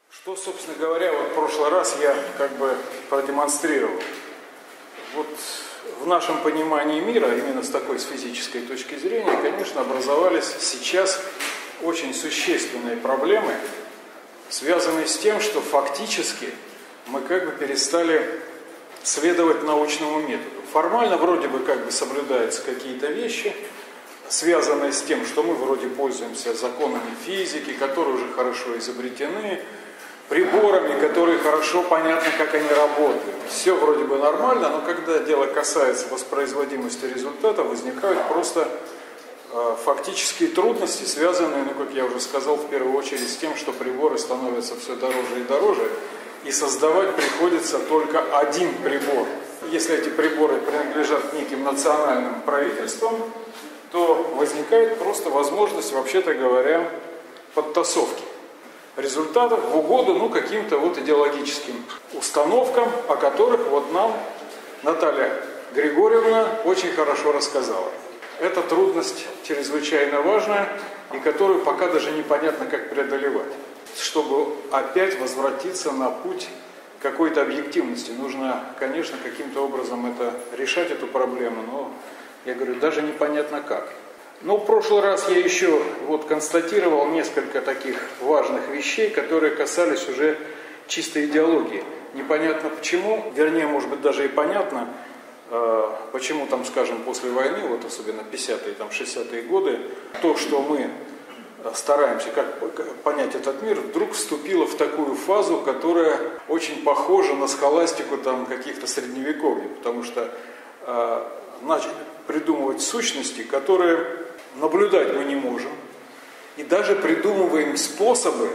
Что, собственно говоря, вот в прошлый раз я как бы продемонстрировал. Вот в нашем понимании мира, именно с такой, с физической точки зрения, конечно, образовались сейчас очень существенные проблемы, связанные с тем, что фактически мы как бы перестали следовать научному методу. Формально вроде бы как бы соблюдаются какие-то вещи, связанные с тем, что мы вроде пользуемся законами физики, которые уже хорошо изобретены, приборами, которые хорошо понятно, как они работают. Все вроде бы нормально, но когда дело касается воспроизводимости результата, возникают просто фактические трудности, связанные, как я уже сказал, в первую очередь с тем, что приборы становятся все дороже и дороже, и создавать приходится только один прибор. Если эти приборы принадлежат неким национальным правительствам, то возникает просто возможность, вообще-то говоря, подтасовки результатов в угоду каким-то идеологическим установкам, о которых нам Наталья Григорьевна очень хорошо рассказала. Это трудность чрезвычайно важная, и которую пока даже непонятно, как преодолевать. Чтобы опять возвратиться на путь какой-то объективности, нужно, конечно, каким-то образом решать эту проблему, но, я говорю, даже непонятно как. Но в прошлый раз я еще констатировал несколько таких важных вещей, которые касались уже чистой идеологии. Непонятно почему, вернее, может быть, даже и понятно, почему скажем, после войны, особенно 50-е, 60-е годы, то, что мы стараемся понять этот мир, вдруг вступило в такую фазу, которая очень похожа на схоластику каких-то средневековья, потому что начали придумывать сущности, которые наблюдать мы не можем, и даже придумываем способы,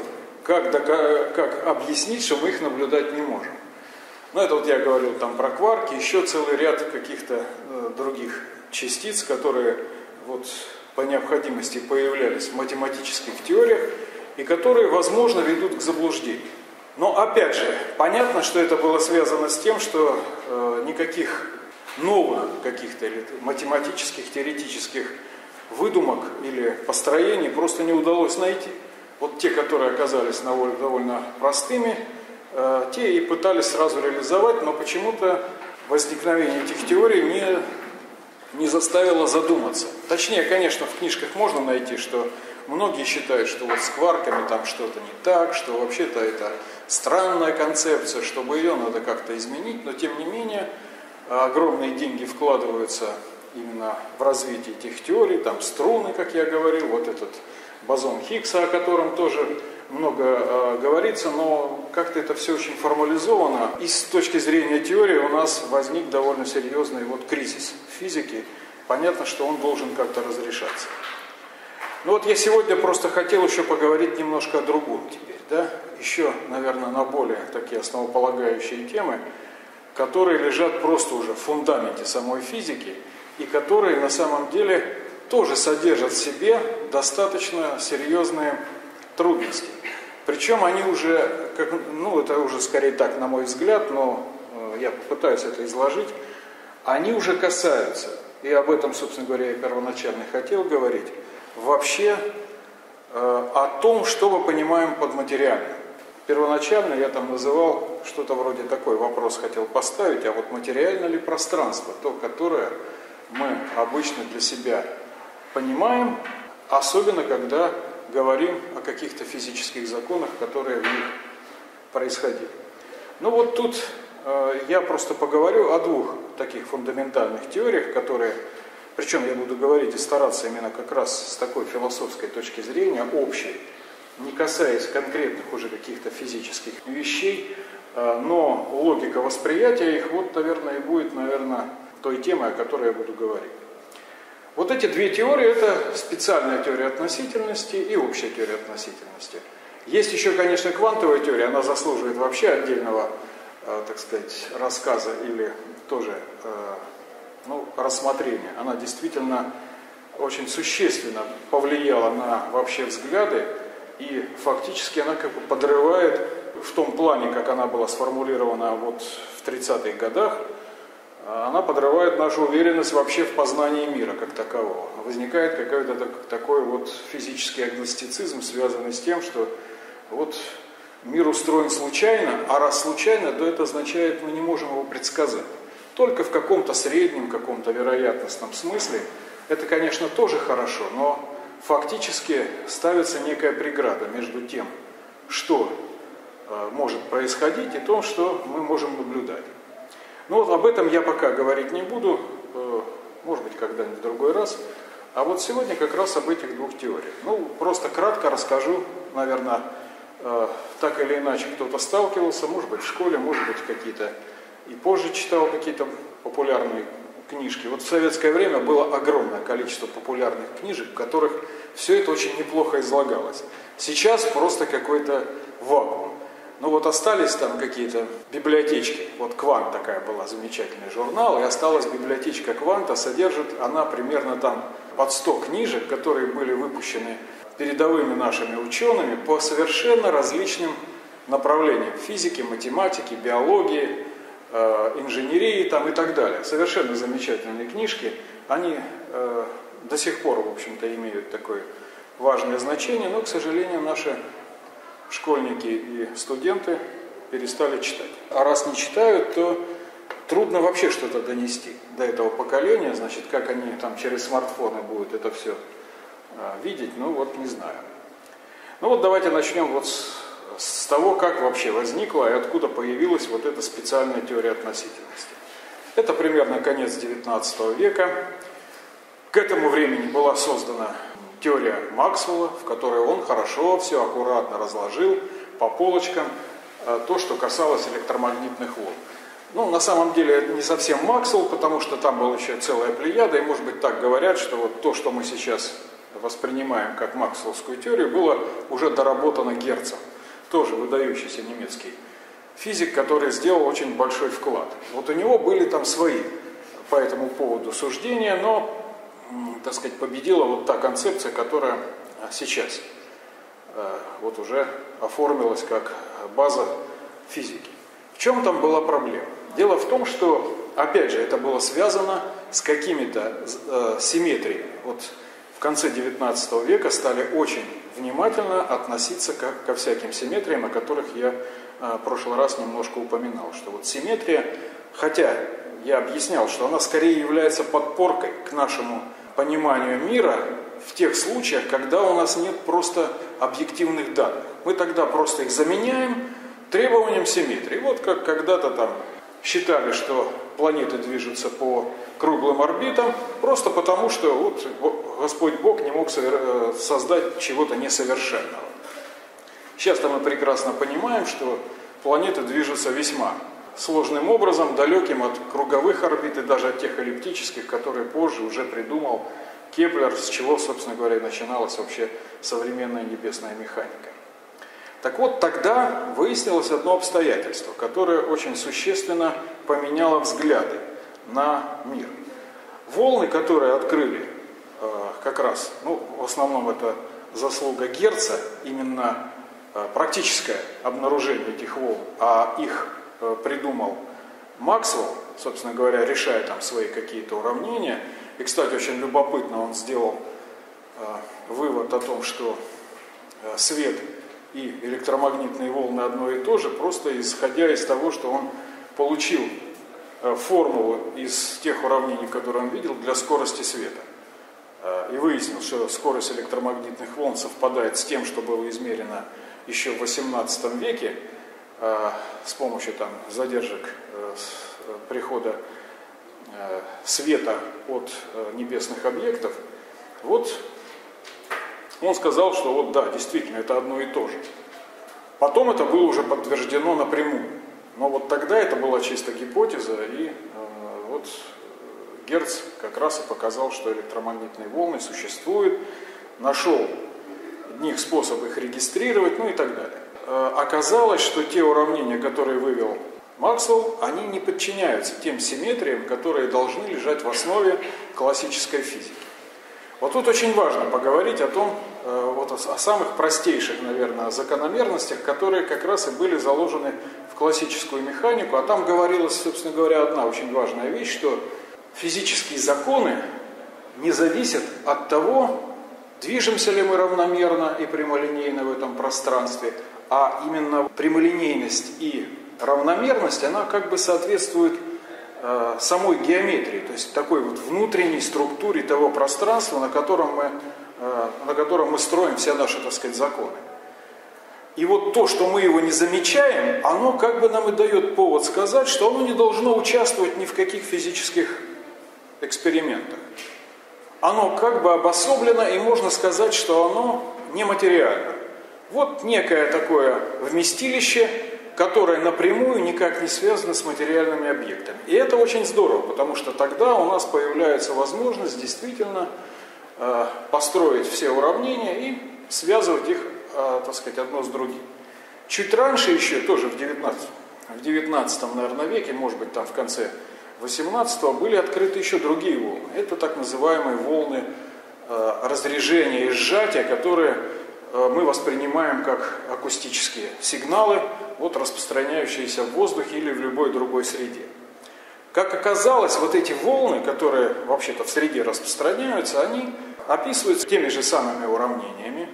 как объяснить, что мы их наблюдать не можем. Это я говорил про кварки, еще целый ряд каких-то других частиц, которые по необходимости появлялись в математических теориях, и которые, возможно, ведут к заблуждению. Но, опять же, понятно, что это было связано с тем, что никаких новых каких-то математических, теоретических выдумок или построений просто не удалось найти. Те, которые оказались довольно простыми, те и пытались сразу реализовать, но почему-то возникновение этих теорий не заставило задуматься. Точнее, конечно, в книжках можно найти, что многие считают, что с кварками что-то не так, что вообще-то это странная концепция, чтобы ее надо как-то изменить, но тем не менее огромные деньги вкладываются именно в развитие этих теорий, струны, как я говорил, этот бозон Хиггса, о котором тоже много говорится, но как-то это все очень формализовано. И с точки зрения теории у нас возник довольно серьезный кризис физики. Понятно, что он должен как-то разрешаться. Я сегодня просто хотел еще поговорить немножко о другом теперь, еще, наверное, на более такие основополагающие темы, которые лежат просто уже в фундаменте самой физики, и которые на самом деле тоже содержат в себе достаточно серьезные трудности. Причем они уже, это уже скорее так, на мой взгляд, но я попытаюсь это изложить, они уже касаются, и об этом, собственно говоря, я первоначально хотел говорить, вообще о том, что мы понимаем под материальным. Первоначально я называл что-то вроде такой вопрос хотел поставить, а материально ли пространство, то, которое мы обычно для себя понимаем, особенно когда говорим о каких-то физических законах, которые в них происходили. Тут я просто поговорю о двух таких фундаментальных теориях, которые, причем я буду говорить и стараться именно как раз с такой философской точки зрения, общей, не касаясь конкретных уже каких-то физических вещей, но логика восприятия их, наверное, и будет, той темой, о которой я буду говорить. Эти две теории – это специальная теория относительности и общая теория относительности. Есть еще, конечно, квантовая теория, она заслуживает вообще отдельного, так сказать, рассказа или тоже рассмотрения. Она действительно очень существенно повлияла на вообще взгляды, и фактически она подрывает в том плане, как она была сформулирована в 30-х годах, она подрывает нашу уверенность вообще в познании мира как такового. Возникает какой-то такой физический агностицизм, связанный с тем, что мир устроен случайно, а раз случайно, то это означает, мы не можем его предсказать. Только в каком-то среднем, каком-то вероятностном смысле. Это, конечно, тоже хорошо, но фактически ставится некая преграда между тем, что может происходить, и том, что мы можем наблюдать. Но вот об этом я пока говорить не буду, может быть, когда-нибудь в другой раз. А вот сегодня как раз об этих двух теориях. Ну, просто кратко расскажу, наверное, так или иначе кто-то сталкивался, может быть, в школе, может быть, какие-то и позже читал какие-то популярные книжки. Вот в советское время было огромное количество популярных книжек, в которых все это очень неплохо излагалось. Сейчас просто какой-то вакуум. Ну вот остались там какие-то библиотечки. Вот «Квант» такая была, замечательный журнал, и осталась библиотечка «Кванта», содержит она примерно там под 100 книжек, которые были выпущены передовыми нашими учеными по совершенно различным направлениям: физики, математики, биологии, инженерии там и так далее. Совершенно замечательные книжки. Они до сих пор, в общем-то, имеют такое важное значение, но, к сожалению, наши школьники и студенты перестали читать. А раз не читают, то трудно вообще что-то донести до этого поколения. Значит, как они там через смартфоны будут это все видеть, ну вот не знаю. Ну вот давайте начнем вот с того, как вообще возникла и откуда появилась вот эта специальная теория относительности. Это примерно конец XIX века. К этому времени была создана теория Максвелла, в которой он хорошо все аккуратно разложил по полочкам то, что касалось электромагнитных волн. Ну, на самом деле, это не совсем Максвелл, потому что там была еще целая плеяда, и, может быть, так говорят, что вот то, что мы сейчас воспринимаем как максвеллскую теорию, было уже доработано Герцем, тоже выдающийся немецкий физик, который сделал очень большой вклад. Вот у него были там свои по этому поводу суждения, но, так сказать, победила вот та концепция, которая сейчас вот уже оформилась как база физики. В чем там была проблема? Дело в том, что, опять же, это было связано с какими-то симметриями. Вот в конце XIX века стали очень внимательно относиться ко всяким симметриям, о которых я в прошлый раз немножко упоминал. Что вот симметрия, хотя я объяснял, что она скорее является подпоркой к нашему пониманию мира в тех случаях, когда у нас нет просто объективных данных. Мы тогда просто их заменяем требованием симметрии. Вот как когда-то там считали, что планеты движутся по круглым орбитам, просто потому, что вот Господь Бог не мог создать чего-то несовершенного. Сейчас-то мы прекрасно понимаем, что планеты движутся весьма сложным образом, далеким от круговых орбит и даже от тех эллиптических, которые позже уже придумал Кеплер, с чего, собственно говоря, начиналась вообще современная небесная механика. Так вот, тогда выяснилось одно обстоятельство, которое очень существенно поменяло взгляды на мир. Волны, которые открыли как раз, ну, в основном это заслуга Герца, именно практическое обнаружение этих волн, а их придумал Максвелл, собственно говоря, решая там свои какие-то уравнения. И, кстати, очень любопытно, он сделал вывод о том, что свет и электромагнитные волны одно и то же, просто исходя из того, что он получил формулу из тех уравнений, которые он видел, для скорости света. И выяснил, что скорость электромагнитных волн совпадает с тем, что было измерено еще в XVIII веке с помощью там задержек прихода света от небесных объектов. Вот он сказал, что вот да, действительно, это одно и то же. Потом это было уже подтверждено напрямую. Но вот тогда это была чисто гипотеза, и вот Герц как раз и показал, что электромагнитные волны существуют, нашел в них способ их регистрировать, ну и так далее. Оказалось, что те уравнения, которые вывел Максвелл, они не подчиняются тем симметриям, которые должны лежать в основе классической физики. Вот тут очень важно поговорить о том, вот о самых простейших, наверное, закономерностях, которые как раз и были заложены в классическую механику. А там говорилось, собственно говоря, одна очень важная вещь, что физические законы не зависят от того, движемся ли мы равномерно и прямолинейно в этом пространстве, а именно прямолинейность и равномерность, она как бы соответствует самой геометрии, то есть такой вот внутренней структуре того пространства, на котором мы строим все наши, так сказать, законы. И вот то, что мы его не замечаем, оно как бы нам и дает повод сказать, что оно не должно участвовать ни в каких физических экспериментах. Оно как бы обособлено, и можно сказать, что оно нематериально. Вот некое такое вместилище, которое напрямую никак не связано с материальными объектами. И это очень здорово, потому что тогда у нас появляется возможность действительно построить все уравнения и связывать их, так сказать, одно с другим. Чуть раньше еще, тоже в 19 наверное, веке, может быть, там в конце 18-го, были открыты еще другие волны. Это так называемые волны разрежения и сжатия, которые мы воспринимаем как акустические сигналы, вот, распространяющиеся в воздухе или в любой другой среде. Как оказалось, вот эти волны, которые вообще-то в среде распространяются, они описываются теми же самыми уравнениями,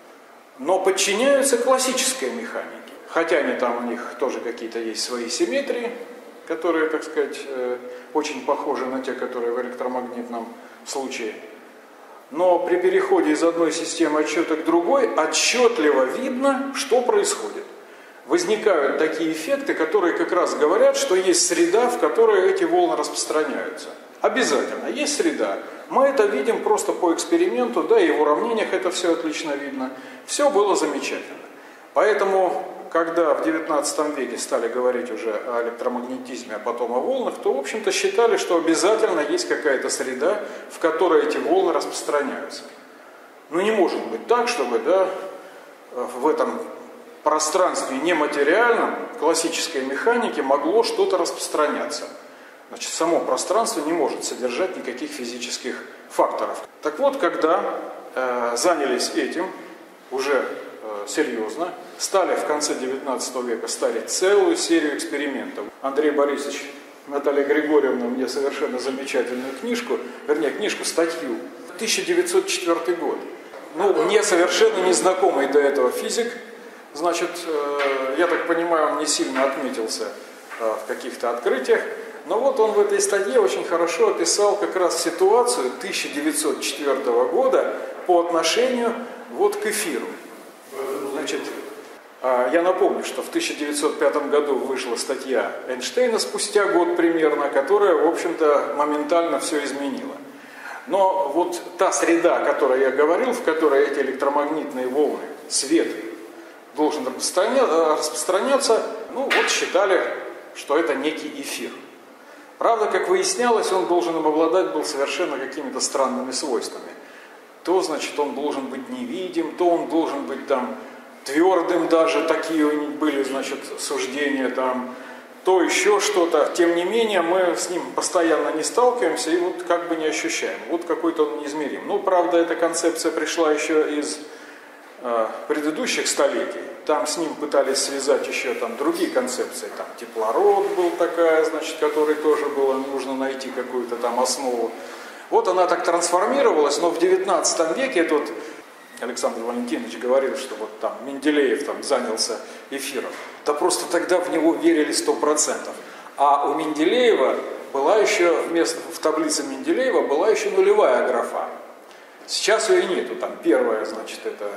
но подчиняются классической механике. Хотя они там у них тоже какие-то есть свои симметрии, которые, так сказать, очень похожи на те, которые в электромагнитном случае. Но при переходе из одной системы отсчета к другой отчетливо видно, что происходит. Возникают такие эффекты, которые как раз говорят, что есть среда, в которой эти волны распространяются. Обязательно, есть среда. Мы это видим просто по эксперименту, да, и в уравнениях это все отлично видно. Все было замечательно. Поэтому, когда в 19 веке стали говорить уже о электромагнетизме, а потом о волнах, то, в общем-то, считали, что обязательно есть какая-то среда, в которой эти волны распространяются. Но не может быть так, чтобы, да, в этом пространстве нематериальном классической механики могло что-то распространяться. Значит, само пространство не может содержать никаких физических факторов. Так вот, когда занялись этим уже серьезно, стали в конце 19 века ставить целую серию экспериментов. Андрей Борисович, Наталья Григорьевна мне совершенно замечательную книжку, статью, 1904 год. Ну, мне совершенно незнакомый до этого физик, значит, я так понимаю, он не сильно отметился в каких-то открытиях, но вот он в этой статье очень хорошо описал как раз ситуацию 1904 года по отношению вот к эфиру. Значит, я напомню, что в 1905 году вышла статья Эйнштейна спустя год примерно, которая, в общем-то, моментально все изменила. Но вот та среда, о которой я говорил, в которой эти электромагнитные волны, свет должен распространяться, ну вот считали, что это некий эфир. Правда, как выяснялось, он должен обладать был совершенно какими-то странными свойствами. То, значит, он должен быть невидим, то он должен быть там твердым даже, такие у них были, значит, суждения там, то еще что-то. Тем не менее, мы с ним постоянно не сталкиваемся и вот как бы не ощущаем. Вот какой-то он неизмерим. Ну, правда, эта концепция пришла еще из предыдущих столетий. Там с ним пытались связать еще там другие концепции. Там теплород был такая, значит, которой тоже было нужно найти какую-то там основу. Вот она так трансформировалась, но в 19 веке тут Александр Валентинович говорил, что вот там Менделеев там занялся эфиром. Да просто тогда в него верили 100%. А у Менделеева была еще, в таблице Менделеева была еще нулевая графа. Сейчас ее нету. Там первая, значит, это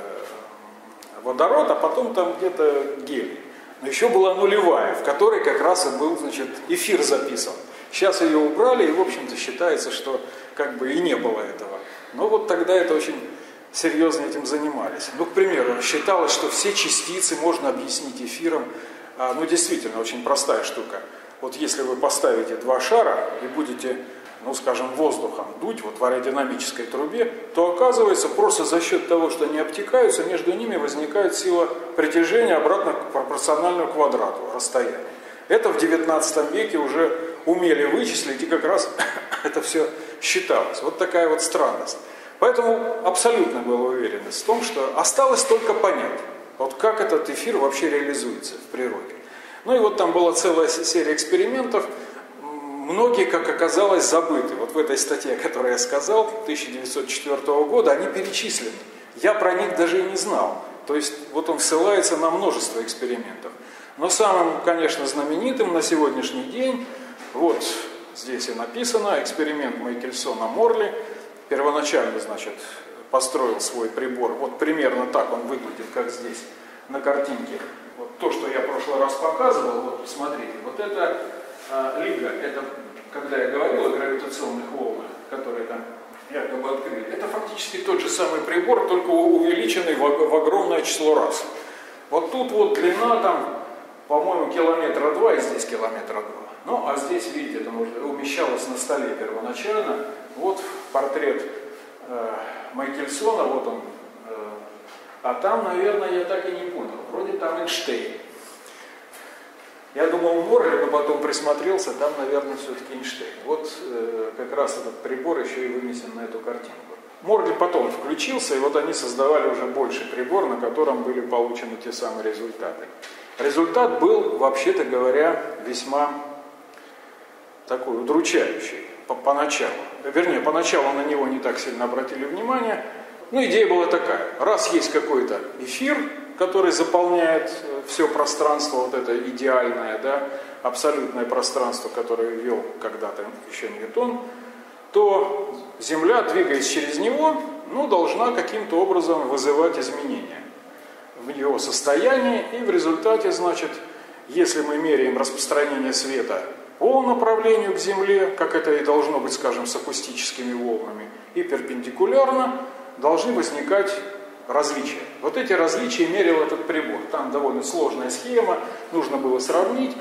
водород, а потом там где-то гелий. Но еще была нулевая, в которой как раз и был, значит, эфир записан. Сейчас ее убрали, и, в общем-то, считается, что как бы и не было этого. Но вот тогда это очень серьезно этим занимались. Ну, к примеру, считалось, что все частицы можно объяснить эфиром. Ну, действительно, очень простая штука. Вот если вы поставите два шара и будете, ну, скажем, воздухом дуть вот в аэродинамической трубе, то оказывается, просто за счет того, что они обтекаются, между ними возникает сила притяжения обратно пропорциональную квадрату расстояния. Это в 19 веке уже умели вычислить, и как раз это все считалось. Вот такая вот странность. Поэтому абсолютно была уверенность в том, что осталось только понять, вот как этот эфир вообще реализуется в природе. Ну и вот там была целая серия экспериментов, многие, как оказалось, забыты. Вот в этой статье, которую я сказал, 1904 года, они перечислены. Я про них даже и не знал. То есть вот он ссылается на множество экспериментов. Но самым, конечно, знаменитым на сегодняшний день, вот здесь и написано, эксперимент Микельсона-Морли. Первоначально, значит, построил свой прибор. Вот примерно так он выглядит, как здесь на картинке. Вот то, что я в прошлый раз показывал, вот смотрите, вот это лига, это, когда я говорил о гравитационных волнах, которые там якобы открыли, это фактически тот же самый прибор, только увеличенный в огромное число раз. Вот тут вот длина там, по-моему, 2 километра, и здесь 2 километра. Ну, а здесь, видите, это умещалось на столе первоначально. Вот портрет Микельсона, вот он. А там, наверное, я так и не понял. Вроде там Эйнштейн. Я думал, Морли, но потом присмотрелся, там, наверное, все-таки Эйнштейн. Вот как раз этот прибор еще и вынесен на эту картинку. Морли потом включился, и вот они создавали уже больший прибор, на котором были получены те самые результаты. Результат был, вообще-то говоря, весьма такой удручающий поначалу. Вернее, поначалу на него не так сильно обратили внимание. Но идея была такая. Раз есть какой-то эфир, который заполняет все пространство, вот это идеальное, да, абсолютное пространство, которое ввел когда-то еще Ньютон, то Земля, двигаясь через него, должна каким-то образом вызывать изменения в его состоянии. И в результате, значит, если мы меряем распространение света по направлению к Земле, как это и должно быть, скажем, с акустическими волнами, и перпендикулярно, должны возникать различия. Вот эти различия мерил этот прибор. Там довольно сложная схема, нужно было сравнить.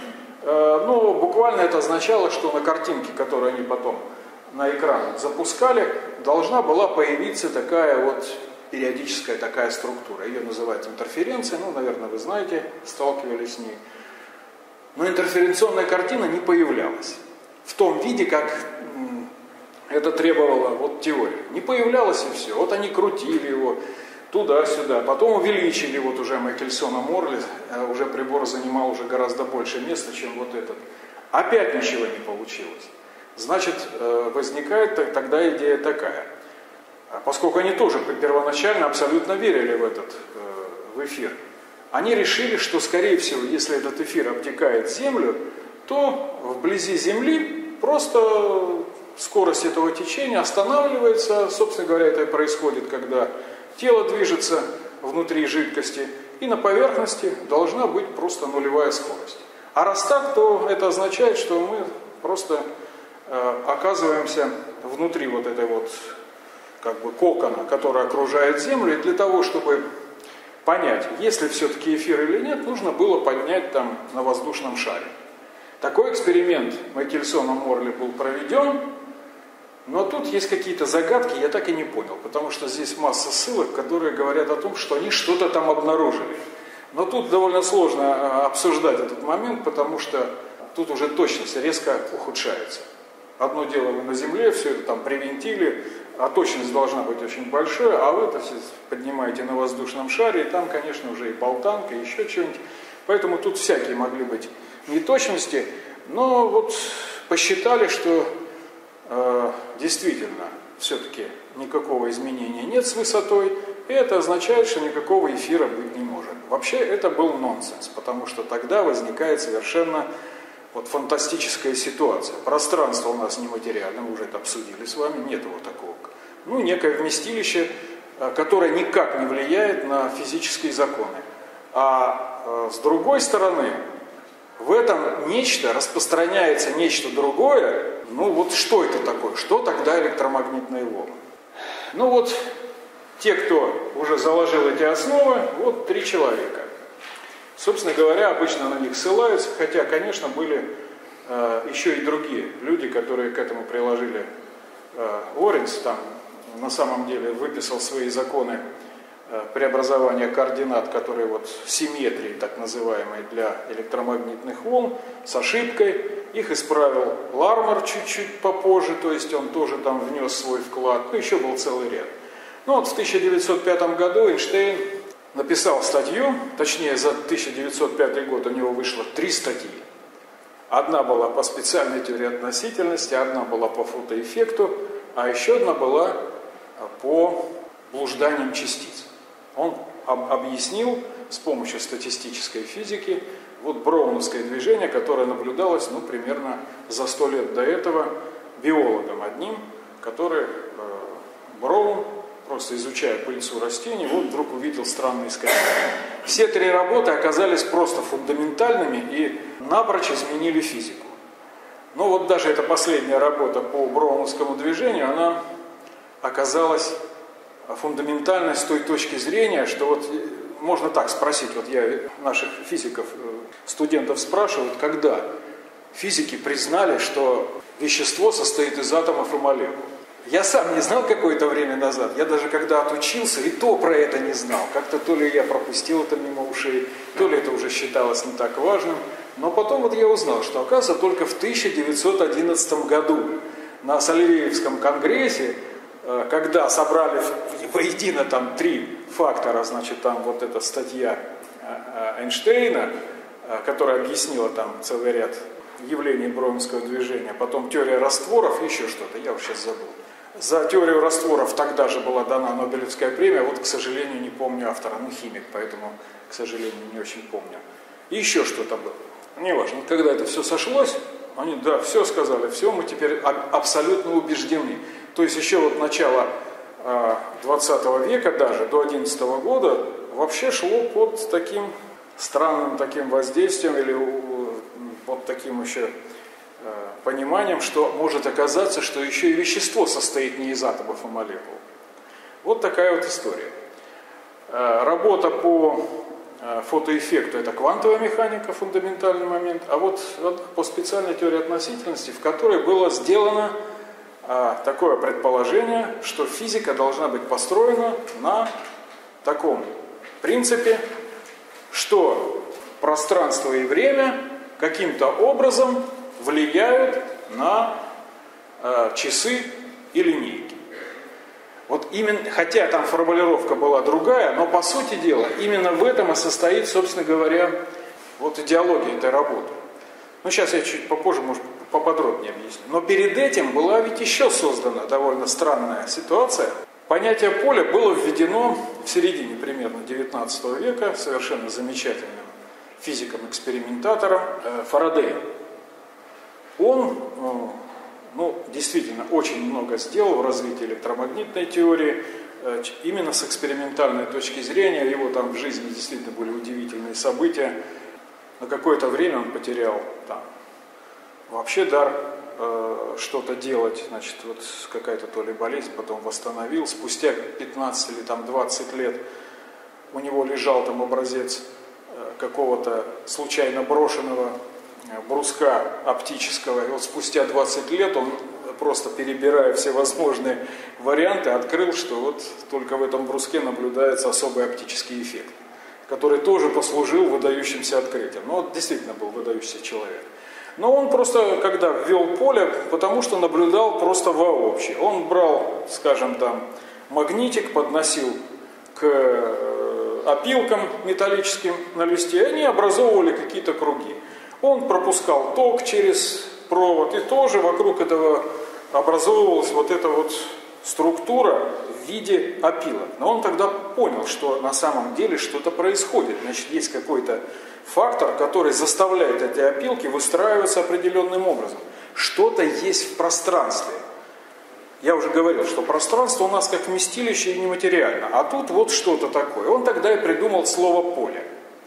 Но буквально это означало, что на картинке, которую они потом на экран запускали, должна была появиться такая вот периодическая такая структура. Ее называют интерференцией, наверное, вы знаете, сталкивались с ней. Но интерференционная картина не появлялась в том виде, как это требовала вот теория. Не появлялась и все. Вот они крутили его туда-сюда, потом увеличили вот уже Микельсона-Морли, уже прибор занимал уже гораздо больше места, чем вот этот. Опять ничего не получилось. Значит, возникает тогда идея такая. Поскольку они тоже первоначально абсолютно верили в эфир, они решили, что, скорее всего, если этот эфир обтекает Землю, то вблизи Земли просто скорость этого течения останавливается. Собственно говоря, это происходит, когда тело движется внутри жидкости, и на поверхности должна быть просто нулевая скорость. А раз так, то это означает, что мы просто оказываемся внутри вот этой вот как бы кокона, который окружает Землю, и для того, чтобы понять, есть ли все-таки эфир или нет, нужно было поднять там на воздушном шаре. Такой эксперимент Микельсона-Морли был проведен, но тут есть какие-то загадки, я так и не понял, потому что здесь масса ссылок, которые говорят о том, что они что-то там обнаружили. Но тут довольно сложно обсуждать этот момент, потому что тут уже точность резко ухудшается. Одно дело вы на Земле, все это там привинтили, а точность должна быть очень большой, а вы это все поднимаете на воздушном шаре, и там, конечно, уже и болтанка, и еще что-нибудь. Поэтому тут всякие могли быть неточности, но вот посчитали, что действительно все-таки никакого изменения нет с высотой, и это означает, что никакого эфира быть не может. Вообще это был нонсенс, потому что тогда возникает совершенно фантастическая ситуация. Пространство у нас нематериальное, мы уже это обсудили с вами, нет его такого. Некое вместилище, которое никак не влияет на физические законы. А с другой стороны, в этом нечто распространяется нечто другое. Что это такое? Что тогда электромагнитные волны? Те, кто уже заложил эти основы, 3 человека. Собственно говоря, обычно на них ссылаются, хотя, конечно, были еще и другие люди, которые к этому приложили. Лоренц там на самом деле выписал свои законы преобразования координат, которые симметрии, так называемые, для электромагнитных волн, с ошибкой. Их исправил Лармер чуть-чуть попозже, то есть он тоже там внес свой вклад. Еще был целый ряд. В 1905 году Эйнштейн написал статью, точнее за 1905 год у него вышло 3 статьи. Одна была по специальной теории относительности, одна была по фотоэффекту, а еще одна была по блужданиям частиц. Он объяснил с помощью статистической физики вот броуновское движение, которое наблюдалось примерно за 100 лет до этого биологом одним, который Браун, просто изучая пыльцу растений, вот вдруг увидел странные искажения. Все 3 работы оказались просто фундаментальными и напрочь изменили физику. Но вот даже эта последняя работа по броуновскому движению, она оказалась фундаментальной с той точки зрения, что вот можно так спросить, вот я наших физиков, студентов спрашиваю, когда физики признали, что вещество состоит из атомов и молекул. Я сам не знал какое-то время назад, я даже когда отучился, и то про это не знал. Как-то то ли я пропустил это мимо ушей, то ли это уже считалось не так важным. Но потом вот я узнал, что, оказывается, только в 1911 году на Соливеевском конгрессе, когда собрали воедино там 3 фактора, значит, там вот эта статья Эйнштейна, которая объяснила там целый ряд явлений броуновского движения, потом теория растворов и еще что-то, я уже сейчас забыл. За теорию растворов тогда же была дана Нобелевская премия, вот, к сожалению, не помню автора, химик, поэтому, к сожалению, не очень помню. И еще что-то было. Неважно, когда это все сошлось, они, да, все сказали, все, мы теперь абсолютно убеждены. То есть еще вот начало 20 века, даже до 11 года, вообще шло под таким странным таким воздействием или под таким еще пониманием, что может оказаться, что еще и вещество состоит не из атомов и молекул. Вот такая вот история. Работа по фотоэффекту — это квантовая механика, фундаментальный момент, а вот по специальной теории относительности, в которой было сделано такое предположение, что физика должна быть построена на таком принципе, что пространство и время каким-то образом влияют на часы и линейки. Вот именно, хотя там формулировка была другая, но по сути дела именно в этом и состоит, собственно говоря, вот идеология этой работы. Ну, сейчас я чуть попозже, может, поподробнее объясню. Но перед этим была ведь еще создана довольно странная ситуация. Понятие поля было введено в середине примерно 19 века совершенно замечательным физиком-экспериментатором Фарадеем. Он, действительно очень много сделал в развитии электромагнитной теории, именно с экспериментальной точки зрения. Его там в жизни действительно были удивительные события. На какое-то время он потерял там вообще дар что-то делать, значит, вот какая-то то ли болезнь, потом восстановил. Спустя 15 или там 20 лет у него лежал там образец какого-то случайно брошенного бруска оптического. И вот спустя 20 лет он, просто перебирая все возможные варианты, открыл, что вот только в этом бруске наблюдается особый оптический эффект, который тоже послужил выдающимся открытием. Ну, вот действительно был выдающийся человек. Но он просто, когда ввел поле, потому что наблюдал просто вообще. Он брал, скажем, там магнитик, подносил к опилкам металлическим на листе, и они образовывали какие-то круги. Он пропускал ток через провод, и тоже вокруг этого образовывалась вот эта вот структура в виде опилок. Но он тогда понял, что на самом деле что-то происходит. Значит, есть какой-то фактор, который заставляет эти опилки выстраиваться определенным образом. Что-то есть в пространстве. Я уже говорил, что пространство у нас как вместилище и нематериально. А тут вот что-то такое. Он тогда и придумал слово «поле».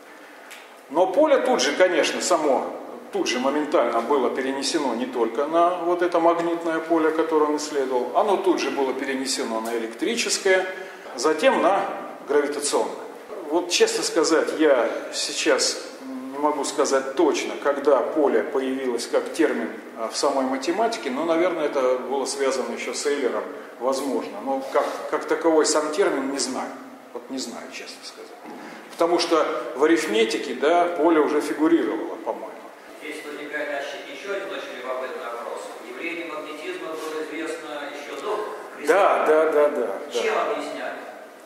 Но поле тут же, конечно, тут же моментально было перенесено не только на вот это магнитное поле, которое он исследовал, оно тут же было перенесено на электрическое, затем на гравитационное. Вот честно сказать, я сейчас не могу сказать точно, когда поле появилось как термин в самой математике, но, наверное, это было связано еще с Эйлером, возможно. Но как таковой сам термин не знаю. Вот не знаю, честно сказать. Потому что в арифметике, да, поле уже фигурировало, по-моему. Здесь возникает еще один очень любопытный вопрос. Явление магнетизма было известно еще до Христа. Да. Чем объясняли?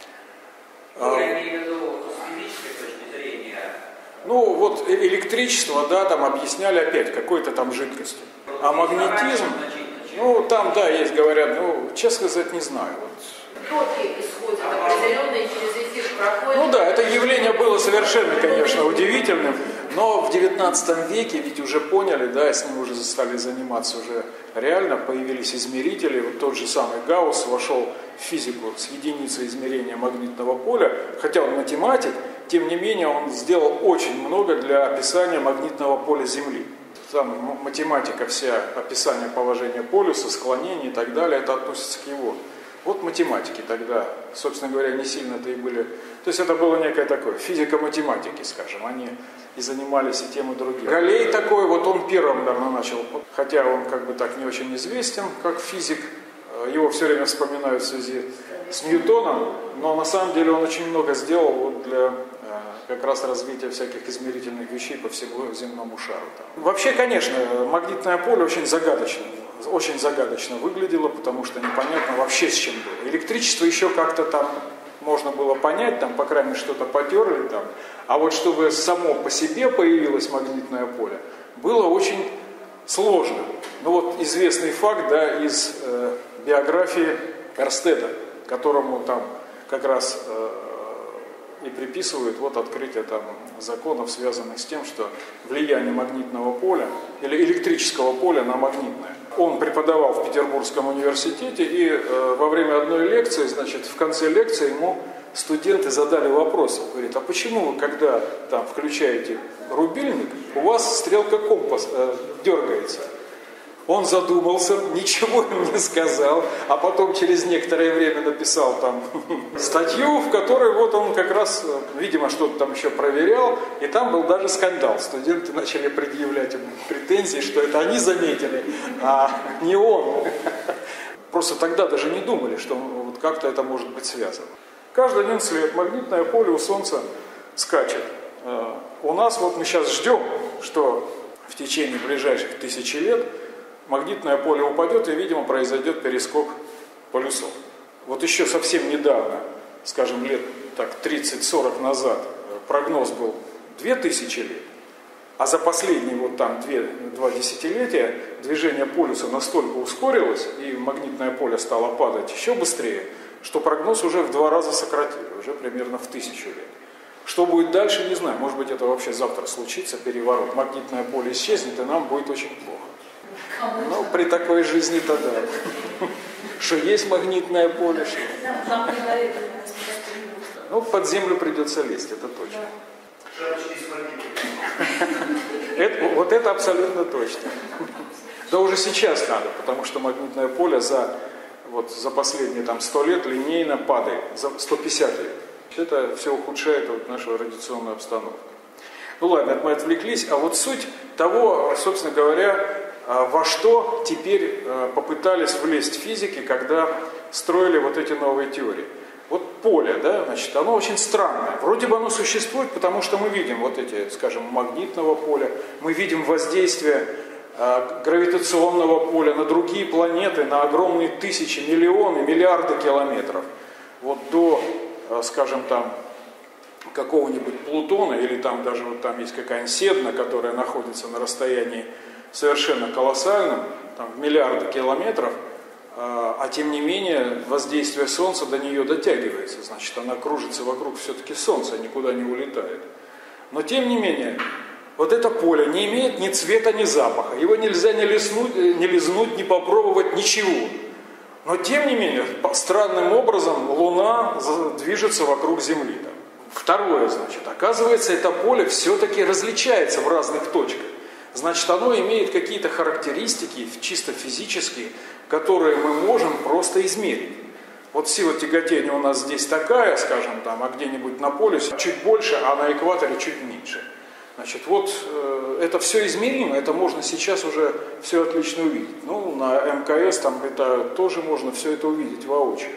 Я имею в виду с физической точки зрения. Ну, вот электричество, да, там объясняли опять какой-то там жидкостью. А магнетизм, ну, там, да, есть, говорят, честно сказать, не знаю. Вот. Токи исходят определенные через эти проходит. Ну да, это явление было совершенно, конечно, удивительным, но в 19 веке ведь уже поняли, да, с ним уже стали заниматься уже реально, появились измерители, вот тот же самый Гаусс вошел в физику с единицей измерения магнитного поля, хотя он математик, тем не менее он сделал очень много для описания магнитного поля Земли. Там математика вся, описание положения полюса, склонений и так далее, это относится к его. Вот математики тогда, собственно говоря, не сильно-то и были. То есть это было некое такое, физика математики, скажем, они и занимались и тем, и другим. Галлей такой, вот он первым, наверное, начал, хотя он как бы так не очень известен, как физик, его все время вспоминают в связи с Ньютоном, но на самом деле он очень много сделал вот для как раз развития всяких измерительных вещей по всему земному шару. Вообще, конечно, магнитное поле очень загадочно выглядело, потому что непонятно вообще с чем было. Электричество еще как-то там можно было понять, там, по крайней мере, что-то потерли там, а вот чтобы само по себе появилось магнитное поле, было очень сложно. Ну вот известный факт, да, из биографии Эрстеда, которому там как раз и приписывают вот открытие там законов, связанных с тем, что влияние магнитного поля или электрического поля на магнитное. Он преподавал в Петербургском университете, и во время одной лекции, значит, в конце лекции ему студенты задали вопрос, говорит, а почему вы, когда там включаете рубильник, у вас стрелка компаса дергается? Он задумался, ничего им не сказал, а потом через некоторое время написал там статью, в которой вот он как раз, видимо, что-то там еще проверял, и там был даже скандал. Студенты начали предъявлять ему претензии, что это они заметили, а не он. Просто тогда даже не думали, что вот как-то это может быть связано. Каждый 11 лет магнитное поле у Солнца скачет. У нас вот мы сейчас ждем, что в течение ближайших 1000 лет магнитное поле упадет, и, видимо, произойдет перескок полюсов. Вот еще совсем недавно, скажем, лет так 30-40 назад, прогноз был 2000 лет, а за последние вот там 2 десятилетия движение полюса настолько ускорилось, и магнитное поле стало падать еще быстрее, что прогноз уже в 2 раза сократили, уже примерно в 1000 лет. Что будет дальше, не знаю. Может быть, это вообще завтра случится, переворот. Магнитное поле исчезнет, и нам будет очень плохо. Ну, при такой жизни-то да. Что есть магнитное поле, что... Ну, под землю придется лезть, это точно. Вот это абсолютно точно. Да уже сейчас надо, потому что магнитное поле за последние там 100 лет линейно падает, за 150 лет. Это все ухудшает вот нашу радиационную обстановку. Ну ладно, мы отвлеклись, а вот суть того, собственно говоря, во что теперь попытались влезть физики, когда строили вот эти новые теории. Вот поле, да, значит, оно очень странное. Вроде бы оно существует, потому что мы видим вот эти, скажем, магнитного поля, мы видим воздействие гравитационного поля на другие планеты, на огромные тысячи, миллионы, миллиарды километров. Вот до, скажем, там, какого-нибудь Плутона, или там даже вот там есть какая-нибудь Седна, которая находится на расстоянии совершенно колоссальном, там, в миллиарды километров, а тем не менее воздействие Солнца до нее дотягивается, значит, она кружится вокруг все-таки Солнца, никуда не улетает. Но тем не менее, вот это поле не имеет ни цвета, ни запаха, его нельзя ни лизнуть, ни попробовать, ничего. Но тем не менее, странным образом Луна движется вокруг Земли. Второе, значит, оказывается, это поле все-таки различается в разных точках. Значит, оно имеет какие-то характеристики, чисто физические, которые мы можем просто измерить. Вот сила тяготения у нас здесь такая, скажем, там, а где-нибудь на полюсе чуть больше, а на экваторе чуть меньше. Значит, вот это все измеримо, это можно сейчас уже все отлично увидеть. Ну, на МКС там летают, тоже можно все это увидеть воочию.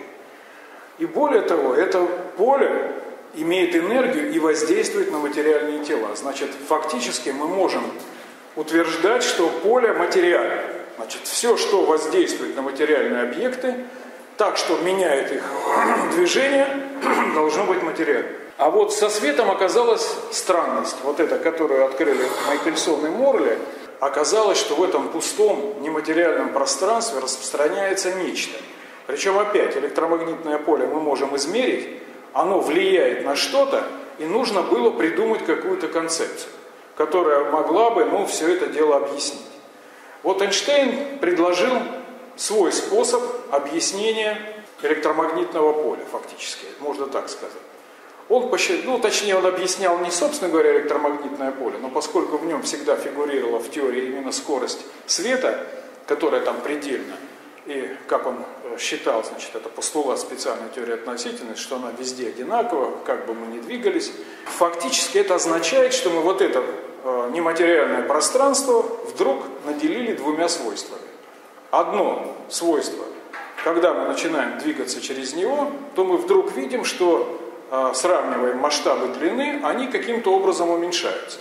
И более того, это поле имеет энергию и воздействует на материальные тела. Значит, фактически мы можем утверждать, что поле материально. Значит, все, что воздействует на материальные объекты, так что меняет их движение, должно быть материально. А вот со светом оказалась странность. Вот эта, которую открыли Майкельсон и Морли, оказалось, что в этом пустом нематериальном пространстве распространяется нечто. Причем опять электромагнитное поле мы можем измерить, оно влияет на что-то, и нужно было придумать какую-то концепцию, которая могла бы, все это дело объяснить. Вот Эйнштейн предложил свой способ объяснения электромагнитного поля, фактически, можно так сказать. Он он объяснял не, собственно говоря, электромагнитное поле, но поскольку в нем всегда фигурировала в теории именно скорость света, которая там предельна, и как он считал, это постулат специальной теории относительности, что она везде одинакова, как бы мы ни двигались, фактически это означает, что мы вот это нематериальное пространство вдруг наделили двумя свойствами. Одно свойство, когда мы начинаем двигаться через него, то мы вдруг видим, что сравниваем масштабы длины, они каким-то образом уменьшаются.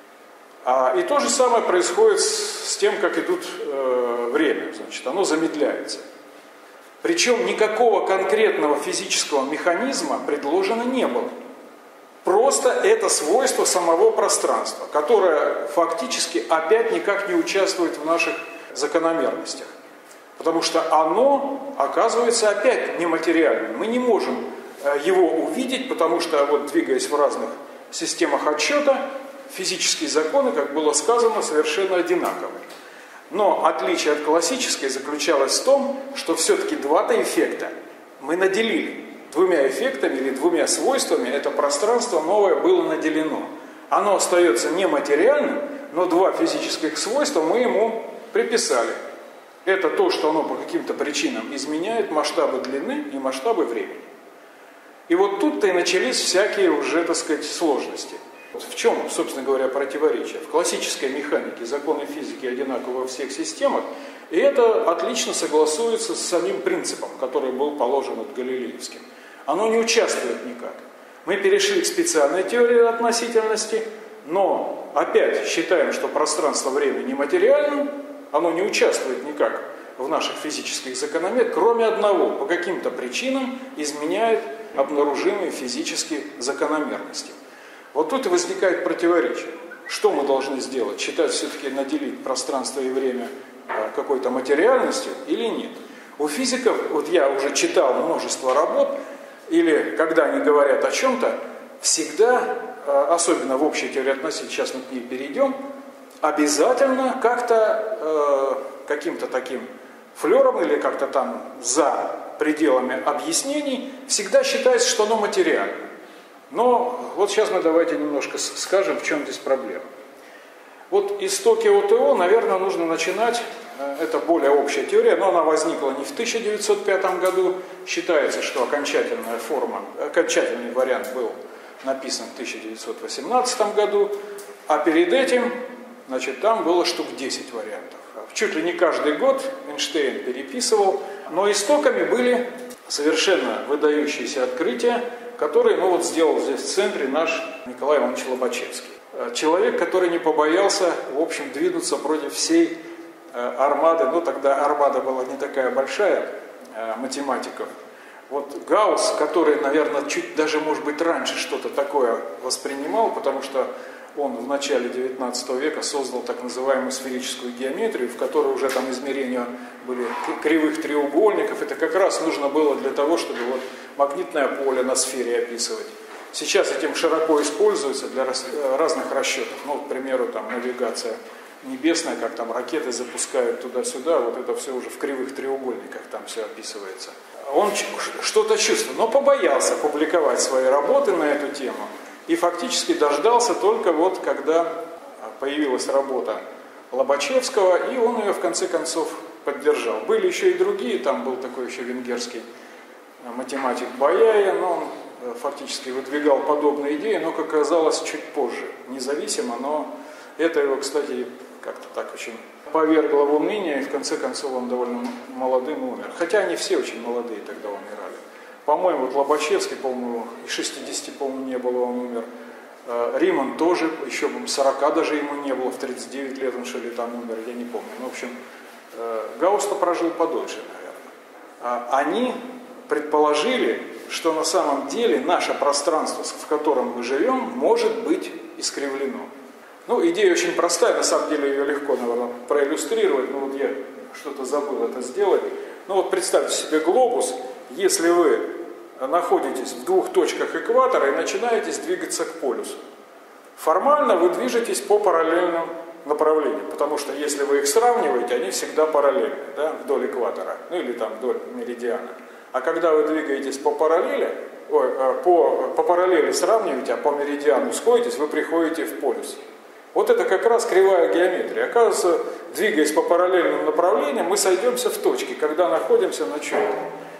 И то же самое происходит с тем, как идут время, оно замедляется. Причем никакого конкретного физического механизма предложено не было. Просто это свойство самого пространства, которое фактически опять никак не участвует в наших закономерностях. Потому что оно оказывается опять нематериальным. Мы не можем его увидеть, потому что, двигаясь в разных системах отсчета, физические законы, как было сказано, совершенно одинаковы. Но отличие от классической заключалось в том, что все-таки два-то эффекта мы наделили. Двумя эффектами или двумя свойствами это пространство новое было наделено. Оно остается нематериальным, но два физических свойства мы ему приписали. Это то, что оно по каким-то причинам изменяет масштабы длины и масштабы времени. И вот тут-то и начались всякие уже, сложности. В чем, собственно говоря, противоречие? В классической механике законы физики одинаковы во всех системах, и это отлично согласуется с самим принципом, который был положен Галилеевским. Оно не участвует никак. Мы перешли к специальной теории относительности, но опять считаем, что пространство-время нематериально, оно не участвует никак в наших физических закономерностях, кроме одного, по каким-то причинам изменяет обнаружимые физические закономерности. Вот тут и возникает противоречие. Что мы должны сделать? Считать все-таки наделить пространство и время какой-то материальностью или нет? У физиков, я уже читал множество работ, или когда они говорят о чем-то, всегда, особенно в общей теории относительности, сейчас мы к ней перейдем, обязательно как-то каким-то таким флером или как-то там за пределами объяснений всегда считается, что оно материально. Но сейчас мы давайте немножко скажем, в чем здесь проблема. Истоки ОТО, наверное, нужно начинать, это более общая теория, но она возникла не в 1905 году. Считается, что окончательный вариант был написан в 1918 году, а перед этим, там было штук 10 вариантов. Чуть ли не каждый год Эйнштейн переписывал, но истоками были совершенно выдающиеся открытия, которые, сделал здесь в центре наш Николай Иванович Лобачевский. Человек, который не побоялся, в общем, двинуться против всей армады, тогда армада была не такая большая, математиков. Гаусс, который, наверное, чуть даже, может быть, раньше что-то такое воспринимал, потому что он в начале 19 века создал так называемую сферическую геометрию, в которой уже там измерения были кривых треугольников. Это как раз нужно было для того, чтобы магнитное поле на сфере описывать. Сейчас этим широко используется для разных расчетов. К примеру, навигация небесная, как там ракеты запускают туда-сюда, это все уже в кривых треугольниках там все описывается. Он что-то чувствовал, но побоялся публиковать свои работы на эту тему. И фактически дождался только когда появилась работа Лобачевского, и он ее в конце концов поддержал. Были еще и другие, там был такой еще венгерский математик Бояя, но он фактически выдвигал подобные идеи, но, как оказалось, чуть позже, независимо, но это его, кстати, как-то так очень повергло в уныние, и в конце концов он довольно молодым умер. Хотя они все очень молодые тогда умирали. По-моему, Лобачевский, по-моему, и 60, по-моему, не было, он умер. Риман тоже, еще, по-моему, 40 даже ему не было, в 39 лет он, что ли, там умер, я не помню. В общем, Гаусс-то прожил подольше, наверное. Они предположили, что на самом деле наше пространство, в котором мы живем, может быть искривлено. Идея очень простая, на самом деле ее легко, наверное, проиллюстрировать, но я что-то забыл это сделать. Представьте себе глобус, если вы находитесь в двух точках экватора и начинаете двигаться к полюсу. Формально вы движетесь по параллельным направлениям, потому что если вы их сравниваете, они всегда параллельны, да, вдоль экватора, ну или там вдоль меридиана. А когда вы двигаетесь по параллели, по параллели сравниваете, а по меридиану сходитесь, вы приходите в полюс. Вот это как раз кривая геометрия. Оказывается, двигаясь по параллельным направлениям, мы сойдемся в точке, когда находимся на чем-то.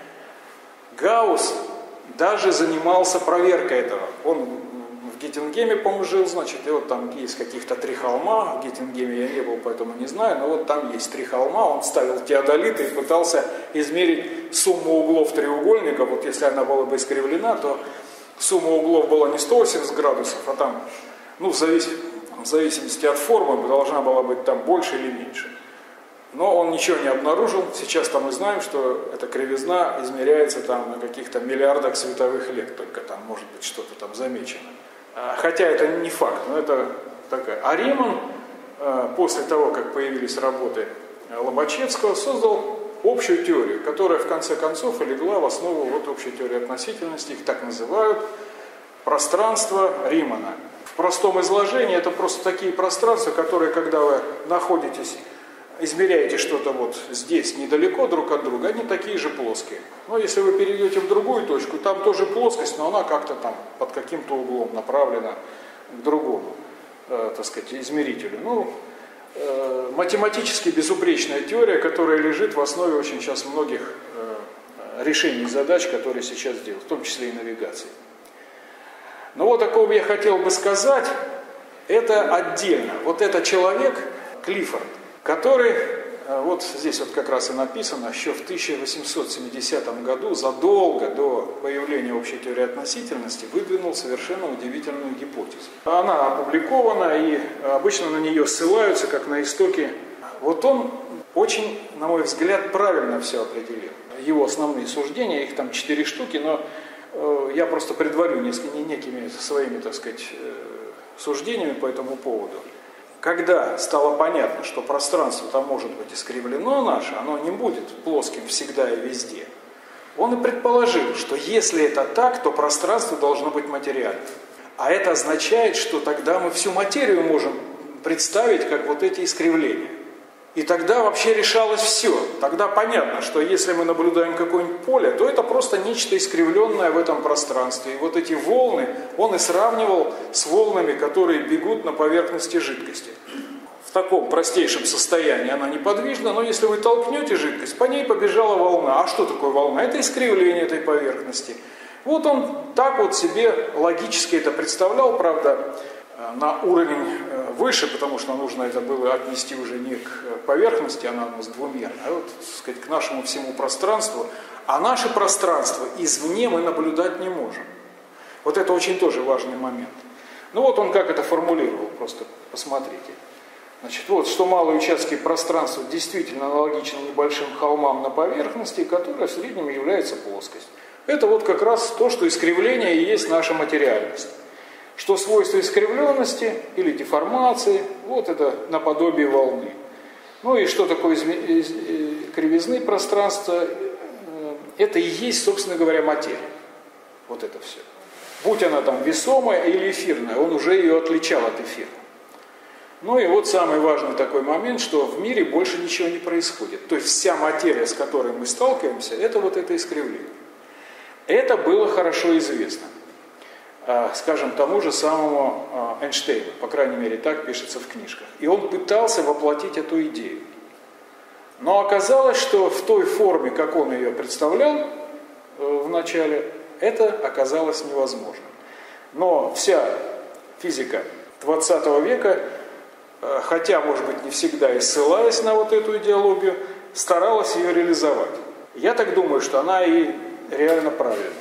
Гаусс даже занимался проверкой этого. Он в Геттингеме, по-моему, жил, значит, и вот там есть каких-то 3 холма. В Геттингеме я не был, поэтому не знаю, но вот там есть 3 холма. Он ставил теодолиты и пытался измерить сумму углов треугольника. Вот если она была бы искривлена, то сумма углов была не 180 градусов, а там, ну, в зависимости от формы, должна была быть там больше или меньше. Но он ничего не обнаружил. Сейчас-то мы знаем, что эта кривизна измеряется там на каких-то миллиардах световых лет, только там может быть что-то там замечено. Хотя это не факт, но это такая. А Риман, после того, как появились работы Лобачевского, создал общую теорию, которая в конце концов и легла в основу вот общей теории относительности, их так называют, пространство Римана. В простом изложении это просто такие пространства, которые, когда вы находитесь, измеряете что-то вот здесь, недалеко друг от друга, они такие же плоские. Но если вы перейдете в другую точку, там тоже плоскость, но она как-то там под каким-то углом направлена к другому, так сказать, измерителю. Ну, математически безупречная теория, которая лежит в основе очень сейчас многих решений задач, которые сейчас делают, в том числе и навигации. Но вот о ком я хотел бы сказать, это отдельно. Вот это человек, Клиффорд, который, вот здесь вот как раз и написано, еще в 1870 году, задолго до появления общей теории относительности, выдвинул совершенно удивительную гипотезу. Она опубликована, и обычно на нее ссылаются, как на истоки. Вот он очень, на мой взгляд, правильно все определил. Его основные суждения, их там 4 штуки, но я просто предварю некими своими, так сказать, суждениями по этому поводу. Когда стало понятно, что пространство там может быть искривлено наше, оно не будет плоским всегда и везде, он и предположил, что если это так, то пространство должно быть материальным. А это означает, что тогда мы всю материю можем представить как вот эти искривления. И тогда вообще решалось все. Тогда понятно, что если мы наблюдаем какое-нибудь поле, то это просто нечто искривленное в этом пространстве. И вот эти волны он и сравнивал с волнами, которые бегут на поверхности жидкости. В таком простейшем состоянии она неподвижна, но если вы толкнете жидкость, по ней побежала волна. А что такое волна? Это искривление этой поверхности. Вот он так вот себе логически это представлял, правда, на уровень выше, потому что нужно это было отнести уже не к поверхности, она у нас двумерная, а вот, так сказать, к нашему всему пространству. А наше пространство извне мы наблюдать не можем. Вот это очень тоже важный момент. Ну вот он как это формулировал, просто посмотрите. Значит, вот, что малые участки пространства действительно аналогичны небольшим холмам на поверхности, которые в среднем являются плоскостью. Это вот как раз то, что искривление и есть наша материальность. Что свойство искривленности или деформации, вот это наподобие волны. Ну и что такое кривизны пространства, это и есть, собственно говоря, материя. Вот это все. Будь она там весомая или эфирная, он уже ее отличал от эфира. Ну и вот самый важный такой момент, что в мире больше ничего не происходит. То есть вся материя, с которой мы сталкиваемся, это вот это искривление. Это было хорошо известно. Скажем, тому же самому Эйнштейну, по крайней мере, так пишется в книжках. И он пытался воплотить эту идею. Но оказалось, что в той форме, как он ее представлял в начале, это оказалось невозможно. Но вся физика 20 века, хотя, может быть, не всегда и ссылаясь на вот эту идеологию, старалась ее реализовать. Я так думаю, что она и реально правильная.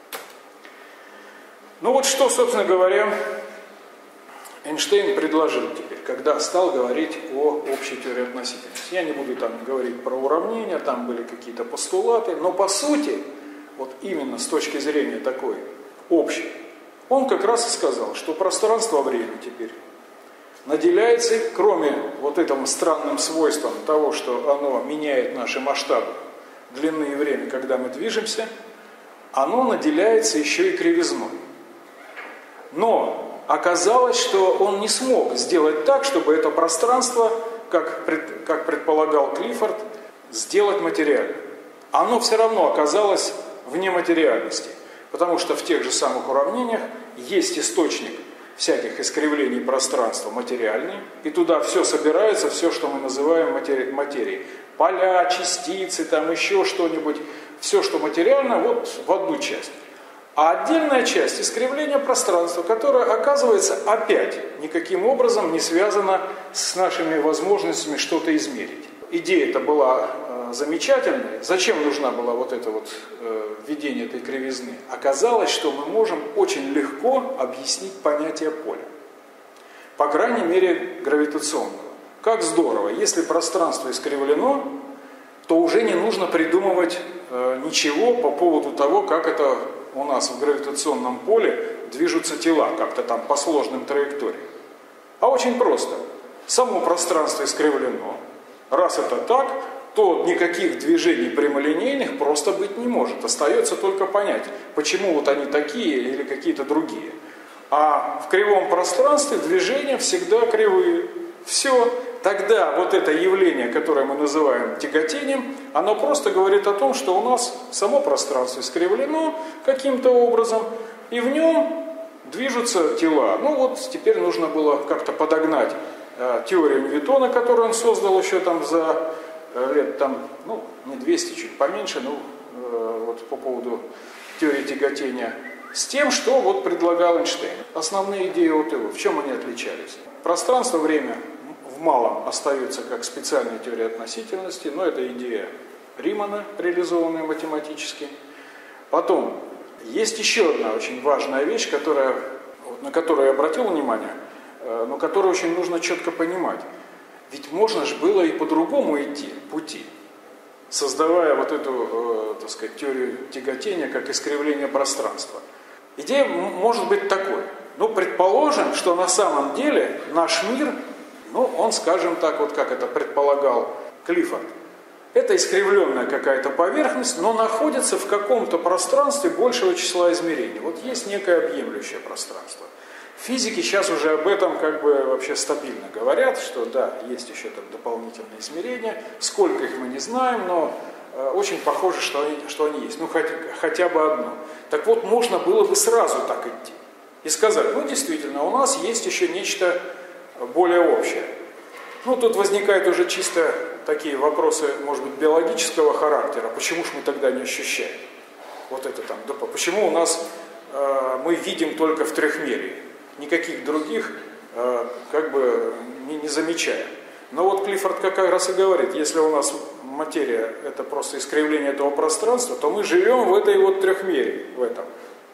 Ну вот что, собственно говоря, Эйнштейн предложил теперь, когда стал говорить о общей теории относительности. Я не буду там говорить про уравнения, там были какие-то постулаты, но по сути, вот именно с точки зрения такой общей, он как раз и сказал, что пространство-время теперь наделяется, кроме вот этим странным свойством того, что оно меняет наши масштабы, длины и время, когда мы движемся, оно наделяется еще и кривизной. Но оказалось, что он не смог сделать так, чтобы это пространство, как предполагал Клиффорд, сделать материальным. Оно все равно оказалось вне материальности, потому что в тех же самых уравнениях есть источник всяких искривлений пространства материальный, и туда все собирается, все, что мы называем материей. Поля, частицы, там еще что-нибудь, все, что материально, вот в одну часть. А отдельная часть искривления пространства, которое, оказывается, опять никаким образом не связано с нашими возможностями что-то измерить. Идея-то была замечательной. Зачем нужна была вот это вот введение этой кривизны? Оказалось, что мы можем очень легко объяснить понятие поля. По крайней мере, гравитационного. Как здорово, если пространство искривлено, то уже не нужно придумывать ничего по поводу того, как это у нас в гравитационном поле движутся тела, как-то там по сложным траекториям. А очень просто. Само пространство искривлено. Раз это так, то никаких движений прямолинейных просто быть не может. Остается только понять, почему вот они такие или какие-то другие. А в кривом пространстве движения всегда кривые. Все. Тогда вот это явление, которое мы называем тяготением, оно просто говорит о том, что у нас само пространство искривлено каким-то образом, и в нем движутся тела. Ну вот теперь нужно было как-то подогнать теорию Ньютона, которую он создал еще там за лет там, ну, не 200, чуть поменьше, ну, вот по поводу теории тяготения, с тем, что вот предлагал Эйнштейн. Основные идеи от его, в чем они отличались? Пространство, время в малом остаются как специальная теория относительности, но это идея Римана, реализованная математически. Потом, есть еще одна очень важная вещь, на которую я обратил внимание, но которую очень нужно четко понимать. Ведь можно же было и по-другому идти пути, создавая вот эту, так сказать, теорию тяготения как искривление пространства. Идея может быть такой. Ну, предположим, что на самом деле наш мир, ну, он, скажем так, вот как это предполагал Клиффорд, это искривленная какая-то поверхность, но находится в каком-то пространстве большего числа измерений. Вот есть некое объемлющее пространство. Физики сейчас уже об этом как бы вообще стабильно говорят, что да, есть еще там дополнительные измерения, сколько их мы не знаем, но очень похоже, что они есть, ну хотя бы одно. Так вот, можно было бы сразу так идти и сказать, ну действительно, у нас есть еще нечто более общее. Ну тут возникают уже чисто такие вопросы, может быть, биологического характера, почему же мы тогда не ощущаем? Вот это там, да, почему у нас мы видим только в трехмерии? Никаких других как бы не замечаем. Но вот Клиффорд как раз и говорит, если у нас материя это просто искривление этого пространства, то мы живем в этой вот трехмерии, в этом.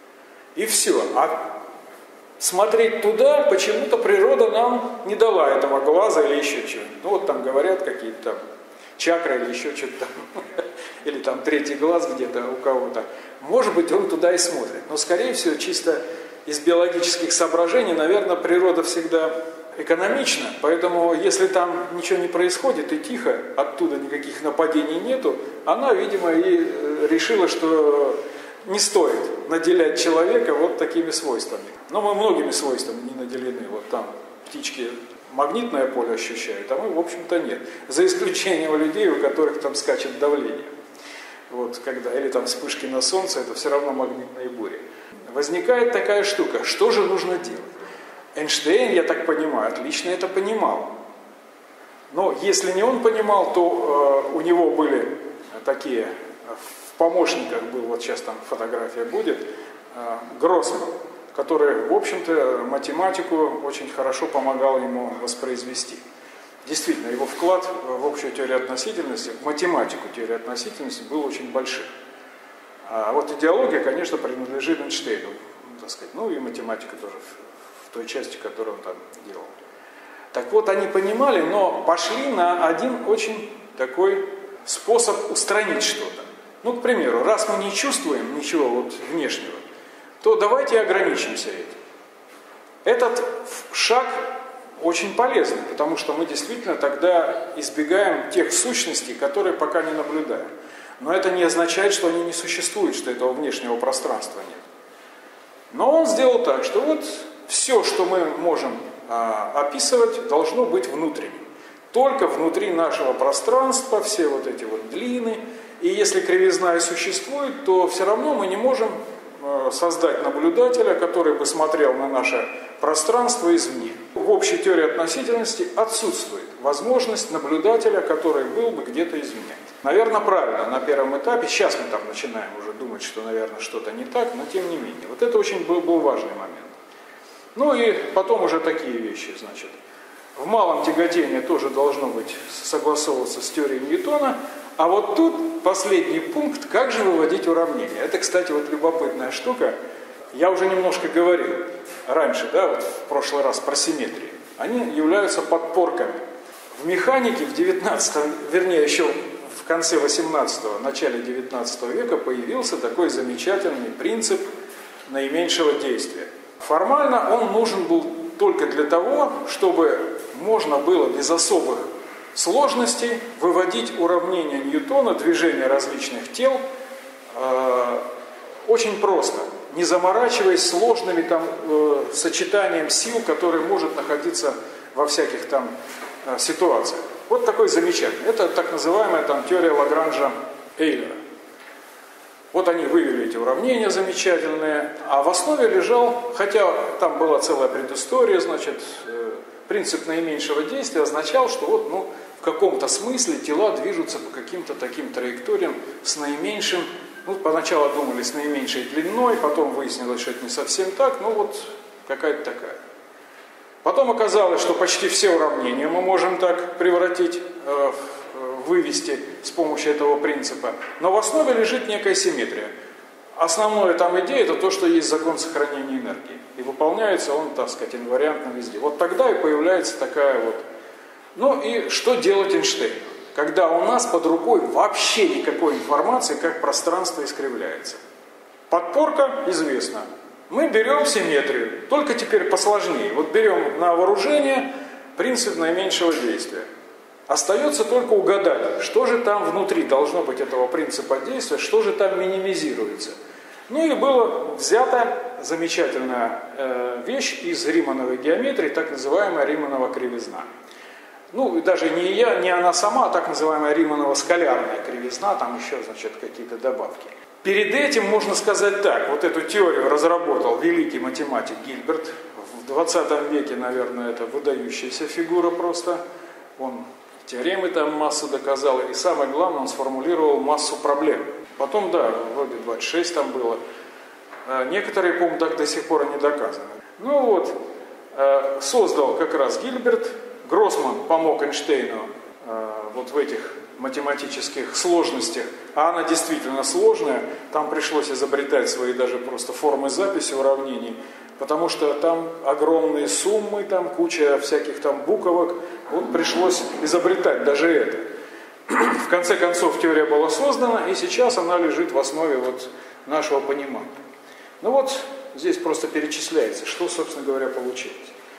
И все. А смотреть туда почему-то природа нам не дала этого глаза или еще чего-нибудь. Ну вот там говорят какие-то там чакры или еще что-то там. Или там третий глаз где-то у кого-то. Может быть, он туда и смотрит. Но скорее всего чисто из биологических соображений, наверное, природа всегда экономична, поэтому если там ничего не происходит и тихо, оттуда никаких нападений нету, она, видимо, и решила, что не стоит наделять человека вот такими свойствами. Но мы многими свойствами не наделены. Вот там птички магнитное поле ощущают, а мы, в общем-то, нет. За исключением людей, у которых там скачет давление. Вот, когда, или там вспышки на солнце, это все равно магнитные бури. Возникает такая штука, что же нужно делать? Эйнштейн, я так понимаю, отлично это понимал. Но если не он понимал, то у него были такие, в помощниках был, вот сейчас там фотография будет, Гроссман, который, в общем-то, математику очень хорошо помогал ему воспроизвести. Действительно, его вклад в общую теорию относительности, в математику теории относительности был очень большим. А вот идеология, конечно, принадлежит Эйнштейну, так сказать, ну и математика тоже в той части, которую он там делал. Так вот, они понимали, но пошли на один очень такой способ устранить что-то. Ну, к примеру, раз мы не чувствуем ничего вот внешнего, то давайте ограничимся этим. Этот шаг очень полезный, потому что мы действительно тогда избегаем тех сущностей, которые пока не наблюдаем. Но это не означает, что они не существуют, что этого внешнего пространства нет. Но он сделал так, что вот все, что мы можем описывать, должно быть внутренним. Только внутри нашего пространства, все вот эти вот длины. И если кривизна и существует, то все равно мы не можем создать наблюдателя, который бы смотрел на наше пространство извне. В общей теории относительности отсутствует возможность наблюдателя, который был бы где-то извне. Наверное, правильно на первом этапе. Сейчас мы там начинаем уже думать, что, наверное, что-то не так, но тем не менее. Вот это очень был важный момент. Ну и потом уже такие вещи, значит. В малом тяготении тоже должно быть согласовываться с теорией Ньютона. А вот тут последний пункт, как же выводить уравнения. Это, кстати, вот любопытная штука. Я уже немножко говорил раньше, да, вот в прошлый раз про симметрии. Они являются подпорками. В механике в 19-м, вернее, еще в конце 18-го, начале 19 века появился такой замечательный принцип наименьшего действия. Формально он нужен был только для того, чтобы можно было без особых сложностей выводить уравнения Ньютона, движения различных тел очень просто, не заморачиваясь сложными там, сочетанием сил, которые может находиться во всяких там ситуациях. Вот такой замечательный. Это так называемая там теория Лагранжа-Эйлера. Вот они вывели эти уравнения замечательные, а в основе лежал, хотя там была целая предыстория, значит, принцип наименьшего действия означал, что вот, ну, в каком-то смысле тела движутся по каким-то таким траекториям с наименьшим, ну, поначалу думали с наименьшей длиной, потом выяснилось, что это не совсем так, ну вот какая-то такая. Потом оказалось, что почти все уравнения мы можем так превратить, вывести с помощью этого принципа. Но в основе лежит некая симметрия. Основная там идея — это то, что есть закон сохранения энергии. И выполняется он, так сказать, инвариантно везде. Вот тогда и появляется такая вот... Ну и что делать Эйнштейну? Когда у нас под рукой вообще никакой информации, как пространство искривляется. Подпорка известна. Мы берем симметрию, только теперь посложнее. Вот берем на вооружение принцип наименьшего действия. Остается только угадать, что же там внутри должно быть этого принципа действия, что же там минимизируется. Ну и была взята замечательная вещь из Римановой геометрии, так называемая Риманова кривизна. Ну, даже не она сама, а так называемая Риманова-скалярная кривизна, там еще, значит, какие-то добавки. Перед этим можно сказать так, вот эту теорию разработал великий математик Гильберт. В 20 веке, наверное, это выдающаяся фигура просто. Он теоремы там массу доказал, и самое главное, он сформулировал массу проблем. Потом, да, вроде 26 там было. Некоторые, по-моему, так до сих пор и не доказаны. Ну вот, создал как раз Гильберт. Гроссман помог Эйнштейну вот в этих математических сложностях, а она действительно сложная, там пришлось изобретать свои даже просто формы записи уравнений, потому что там огромные суммы, там куча всяких там буквок, вот пришлось изобретать даже это. В конце концов теория была создана, и сейчас она лежит в основе вот нашего понимания. Ну вот здесь просто перечисляется, что, собственно говоря, получилось.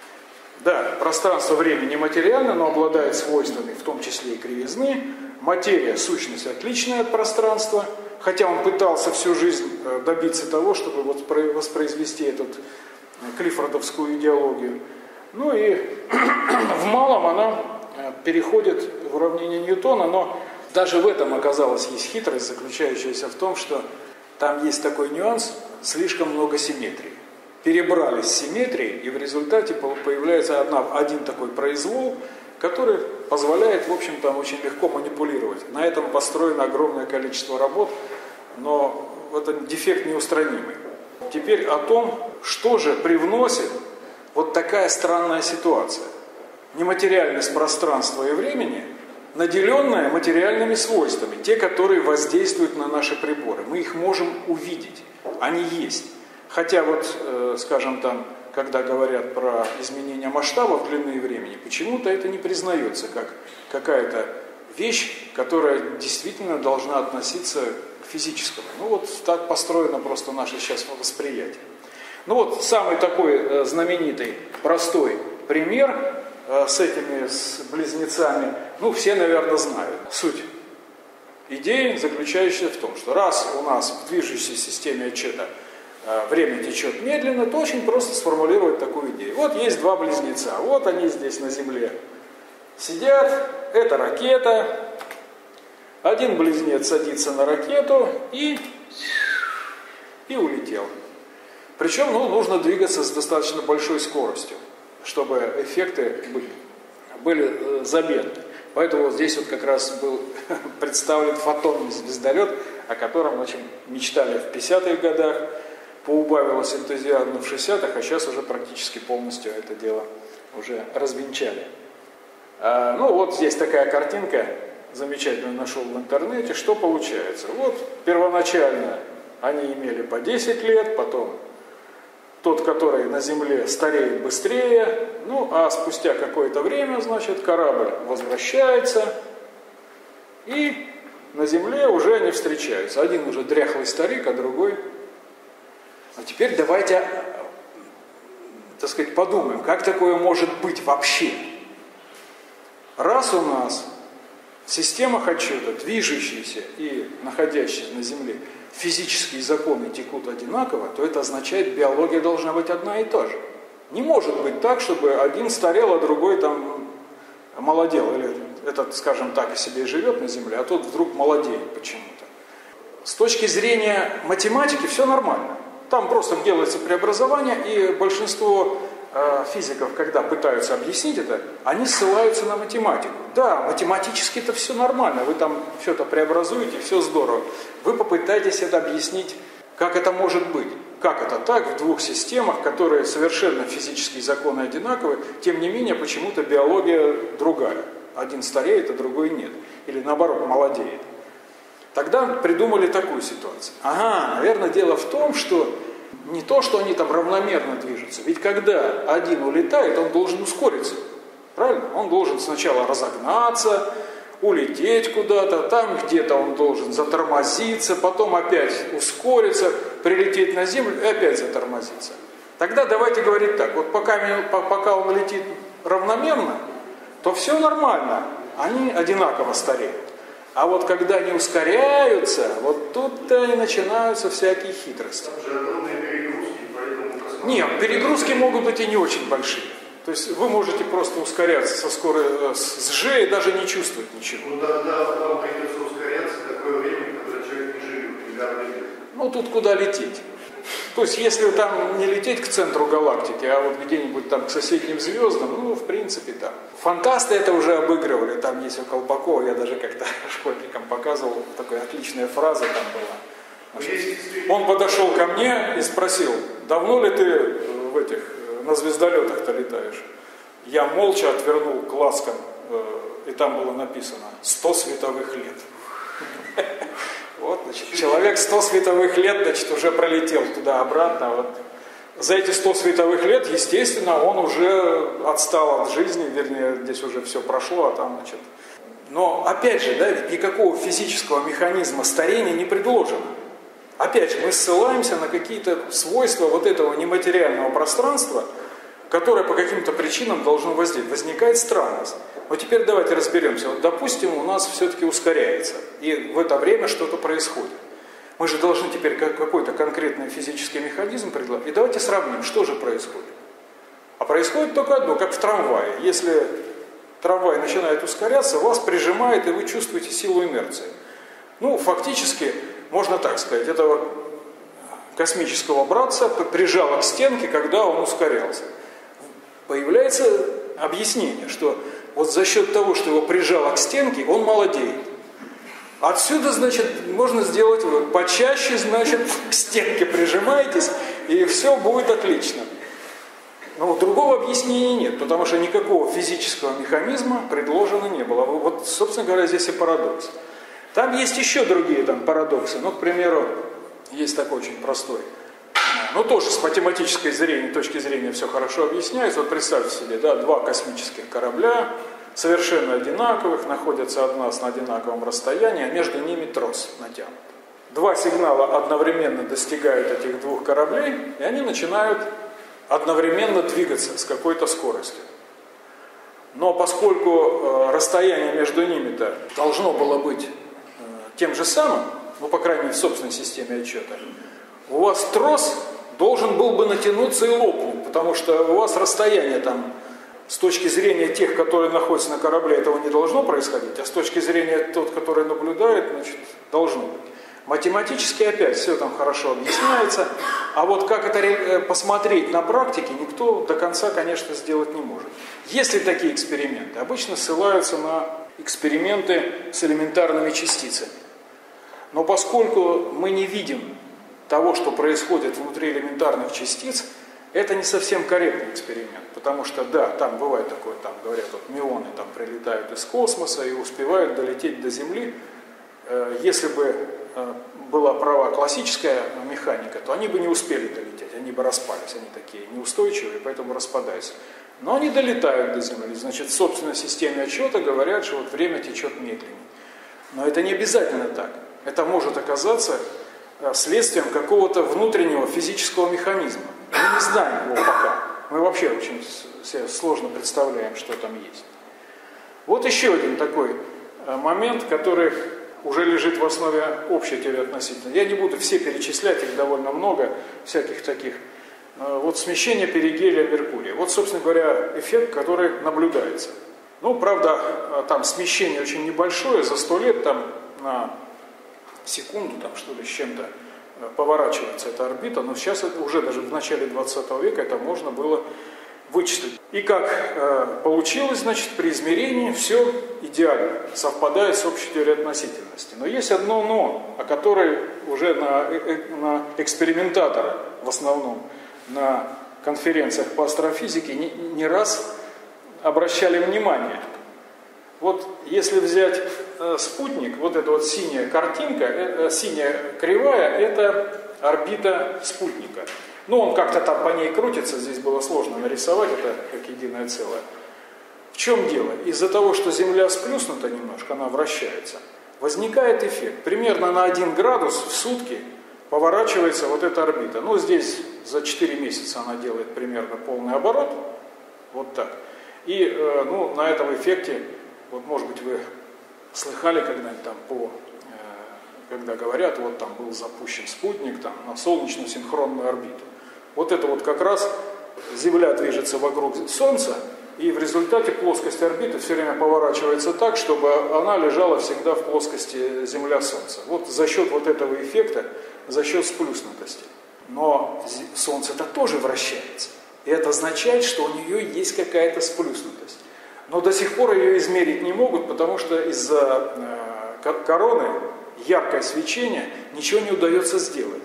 Да, пространство времени материально, но обладает свойствами, в том числе и кривизны. Материя, сущность отличная от пространства, хотя он пытался всю жизнь добиться того, чтобы вот воспроизвести эту клиффордовскую идеологию. Ну и в малом она переходит в уравнение Ньютона, но даже в этом оказалась есть хитрость, заключающаяся в том, что там есть такой нюанс, слишком много симметрии. Перебрались симметрии, и в результате появляется один такой произвол, который позволяет, в общем, там очень легко манипулировать. На этом построено огромное количество работ, но это дефект неустранимый. Теперь о том, что же привносит вот такая странная ситуация. Нематериальность пространства и времени, наделенная материальными свойствами, те, которые воздействуют на наши приборы. Мы их можем увидеть, они есть. Хотя вот, скажем там, когда говорят про изменение масштабов длины и времени, почему-то это не признается как какая-то вещь, которая действительно должна относиться к физическому. Ну вот так построено просто наше сейчас восприятие. Ну вот самый такой знаменитый, простой пример с этими близнецами, ну все, наверное, знают суть Идея, заключающаяся в том, что раз у нас в движущейся системе отчета время течет медленно, то очень просто сформулировать такую идею. Вот есть два близнеца, вот они здесь на Земле сидят, это ракета, один близнец садится на ракету и улетел. Причем нужно двигаться с достаточно большой скоростью, чтобы эффекты были заметны. Поэтому вот здесь вот как раз был представлен фотонный звездолет, о котором очень мечтали в 50-х годах, поубавилось энтузиазма в 60-х, а сейчас уже практически полностью это дело уже развенчали. Ну вот здесь такая картинка, замечательную нашел в интернете. Что получается? Вот первоначально они имели по 10 лет, потом тот, который на Земле, стареет быстрее, ну а спустя какое-то время, значит, корабль возвращается, и на Земле уже они встречаются. Один уже дряхлый старик, а другой... А теперь давайте, так сказать, подумаем, как такое может быть вообще? Раз у нас в системах отчета, движущиеся и находящиеся на Земле, физические законы текут одинаково, то это означает, биология должна быть одна и та же. Не может быть так, чтобы один старел, а другой там молодел, или этот, скажем так, и себе живет на Земле, а тот вдруг молодеет почему-то. С точки зрения математики все нормально. Там просто делается преобразование, и большинство физиков, когда пытаются объяснить это, они ссылаются на математику. Да, математически это все нормально, вы там все это преобразуете, все здорово. Вы попытаетесь это объяснить, как это может быть. Как это так в двух системах, которые совершенно физические законы одинаковые, тем не менее почему-то биология другая. Один стареет, а другой нет. Или наоборот, молодеет. Тогда придумали такую ситуацию. Ага, наверное, дело в том, что не то, что они там равномерно движутся. Ведь когда один улетает, он должен ускориться. Правильно? Он должен сначала разогнаться, улететь куда-то, там где-то он должен затормозиться, потом опять ускориться, прилететь на Землю и опять затормозиться. Тогда давайте говорить так, вот пока он летит равномерно, то все нормально, они одинаково стареют. А вот когда они ускоряются, вот тут-то и начинаются всякие хитрости. Там же огромные перегрузки, поэтому... Нет, перегрузки могут быть и не очень большие. То есть вы можете просто ускоряться со скоростью с G и даже не чувствовать ничего. Ну да, вам придется ускоряться такое время, когда человек не живет, миллиарды лет. Ну тут куда лететь? То есть если там не лететь к центру галактики, а вот где-нибудь там к соседним звездам, ну в принципе да. Фантасты это уже обыгрывали, там есть у Колпакова, я даже как-то школьникам показывал, такая отличная фраза там была. Он подошел ко мне и спросил, давно ли ты на звездолетах-то летаешь? Я молча отвернул глазком, и там было написано 100 световых лет. Вот, значит, человек 100 световых лет, значит, уже пролетел туда-обратно. Вот. За эти 100 световых лет, естественно, он уже отстал от жизни, вернее, здесь уже все прошло, а там, значит... Но, опять же, да, ведь никакого физического механизма старения не предложено. Опять же, мы ссылаемся на какие-то свойства вот этого нематериального пространства, которое по каким-то причинам должно воздействовать. Возникает странность. Но теперь давайте разберемся. Вот, допустим, у нас все-таки ускоряется, и в это время что-то происходит. Мы же должны теперь какой-то конкретный физический механизм предложить. И давайте сравним, что же происходит. А происходит только одно, как в трамвае. Если трамвай начинает ускоряться, вас прижимает, и вы чувствуете силу инерции. Ну, фактически, можно так сказать, этого космического братца прижало к стенке, когда он ускорялся. Появляется объяснение, что вот за счет того, что его прижало к стенке, он молодеет. Отсюда, значит, можно сделать вывод. Почаще, значит, к стенке прижимаетесь, и все будет отлично. Но другого объяснения нет, потому что никакого физического механизма предложено не было. Вот, собственно говоря, здесь и парадокс. Там есть еще другие там парадоксы. Ну, к примеру, есть такой очень простой. Ну, тоже с математической точки зрения все хорошо объясняется. Вот представьте себе, да, два космических корабля, совершенно одинаковых, находятся от нас на одинаковом расстоянии, а между ними трос натянут. Два сигнала одновременно достигают этих двух кораблей, и они начинают одновременно двигаться с какой-то скоростью. Но поскольку расстояние между ними-то должно было быть тем же самым, ну, по крайней мере, в собственной системе отчета, у вас трос должен был бы натянуться и лопнуть, потому что у вас расстояние там, с точки зрения тех, которые находятся на корабле, этого не должно происходить, а с точки зрения тот, который наблюдает, значит, должно быть. Математически опять все там хорошо объясняется, а вот как это посмотреть на практике, никто до конца, конечно, сделать не может. Есть ли такие эксперименты? Обычно ссылаются на эксперименты с элементарными частицами. Но поскольку мы не видим того, что происходит внутри элементарных частиц, это не совсем корректный эксперимент, потому что, да, там бывает такое, там говорят, вот мюоны там прилетают из космоса и успевают долететь до Земли. Если бы была права классическая механика, то они бы не успели долететь, они бы распались, они такие неустойчивые, поэтому распадаются. Но они долетают до Земли, значит, в собственной системе отчета говорят, что вот время течет медленнее. Но это не обязательно так. Это может оказаться следствием какого-то внутреннего физического механизма. Мы не знаем его пока. Мы вообще очень себе сложно представляем, что там есть. Вот еще один такой момент, который уже лежит в основе общей теории относительности. Я не буду все перечислять, их довольно много, всяких таких. Вот смещение перигелия Меркурия. Вот, собственно говоря, эффект, который наблюдается. Ну, правда, там смещение очень небольшое, за 100 лет там на секунду, там что ли, с чем-то поворачивается эта орбита, но сейчас это уже даже в начале 20 века это можно было вычислить. И как получилось, значит, при измерении все идеально, совпадает с общей теорией относительности. Но есть одно но, о которой уже на экспериментаторы, в основном на конференциях по астрофизике, не раз обращали внимание. Вот если взять спутник, вот эта вот синяя картинка, синяя кривая, это орбита спутника. Ну, он как-то там по ней крутится, здесь было сложно нарисовать, это как единое целое. В чем дело? Из-за того, что Земля сплюснута немножко, она вращается, возникает эффект. Примерно на 1 градус в сутки поворачивается вот эта орбита. Ну, здесь за 4 месяца она делает примерно полный оборот, вот так. И ну, на этом эффекте, вот может быть вы слыхали когда-нибудь там когда говорят, вот там был запущен спутник там, на солнечную синхронную орбиту. Вот это вот как раз Земля движется вокруг Солнца, и в результате плоскость орбиты все время поворачивается так, чтобы она лежала всегда в плоскости Земля-Солнце. Вот за счет вот этого эффекта, за счет сплюснутости. Но Солнце-то тоже вращается. И это означает, что у нее есть какая-то сплюснутость. Но до сих пор ее измерить не могут, потому что из-за короны, яркое свечение, ничего не удается сделать.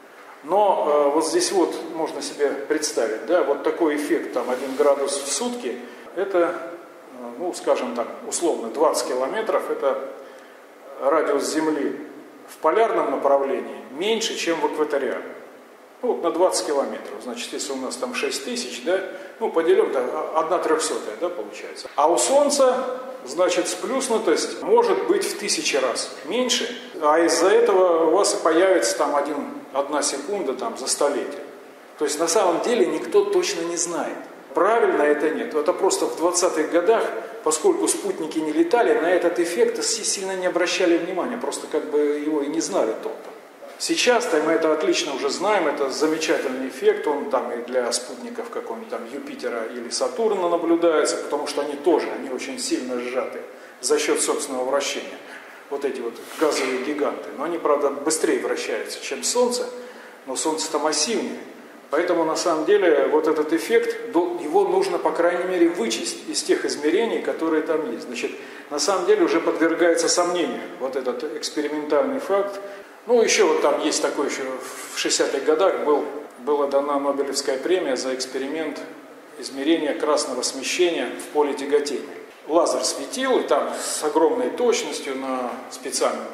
Но вот здесь вот можно себе представить, да, вот такой эффект, там 1 градус в сутки, это, ну, скажем так, условно 20 километров, это радиус Земли в полярном направлении меньше, чем в экваториальном. Ну, вот на 20 километров, значит, если у нас там 6 тысяч, да, ну, поделим, да, 1/300, да, получается. А у Солнца, значит, сплюснутость может быть в 1000 раз меньше, а из-за этого у вас и появится там 1 секунда там, за столетие. То есть на самом деле никто точно не знает. Правильно это нет. Это просто в 20-х годах, поскольку спутники не летали, на этот эффект сильно не обращали внимания, просто как бы его и не знали толком. Сейчас-то мы это отлично уже знаем, это замечательный эффект, он там и для спутников какого-нибудь там Юпитера или Сатурна наблюдается, потому что они тоже, они очень сильно сжаты за счет собственного вращения. Вот эти вот газовые гиганты. Но они, правда, быстрее вращаются, чем Солнце, но Солнце-то массивнее. Поэтому, на самом деле, вот этот эффект, его нужно, по крайней мере, вычесть из тех измерений, которые там есть. Значит, на самом деле уже подвергается сомнению вот этот экспериментальный факт. Ну, еще вот там есть такой еще, в 60-х годах была дана Нобелевская премия за эксперимент измерения красного смещения в поле тяготения. Лазер светил, и там с огромной точностью на специальном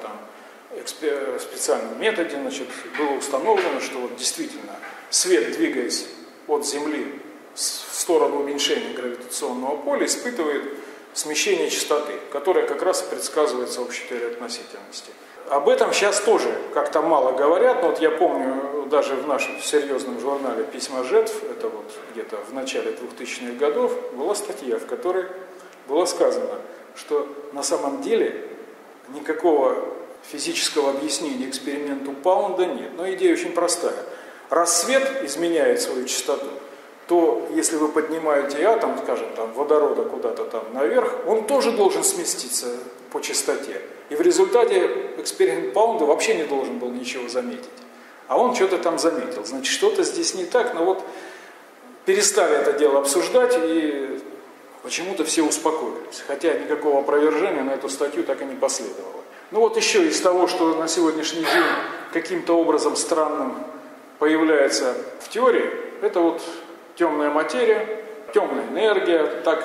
методе, значит, было установлено, что вот действительно свет, двигаясь от Земли в сторону уменьшения гравитационного поля, испытывает смещение частоты, которое как раз и предсказывается общей теорией относительности. Об этом сейчас тоже как-то мало говорят, но вот я помню даже в нашем серьезном журнале «Письма жертв», это вот где-то в начале 2000-х годов, была статья, в которой было сказано, что на самом деле никакого физического объяснения эксперименту Паунда нет. Но идея очень простая. Раз свет изменяет свою частоту, то если вы поднимаете атом, скажем, там, водорода куда-то там наверх, он тоже должен сместиться по частоте. И в результате эксперимент Паунда вообще не должен был ничего заметить. А он что-то там заметил. Значит, что-то здесь не так, но вот перестали это дело обсуждать, и почему-то все успокоились. Хотя никакого опровержения на эту статью так и не последовало. Ну вот еще из того, что на сегодняшний день каким-то образом странным появляется в теории, это вот темная материя, темная энергия. Так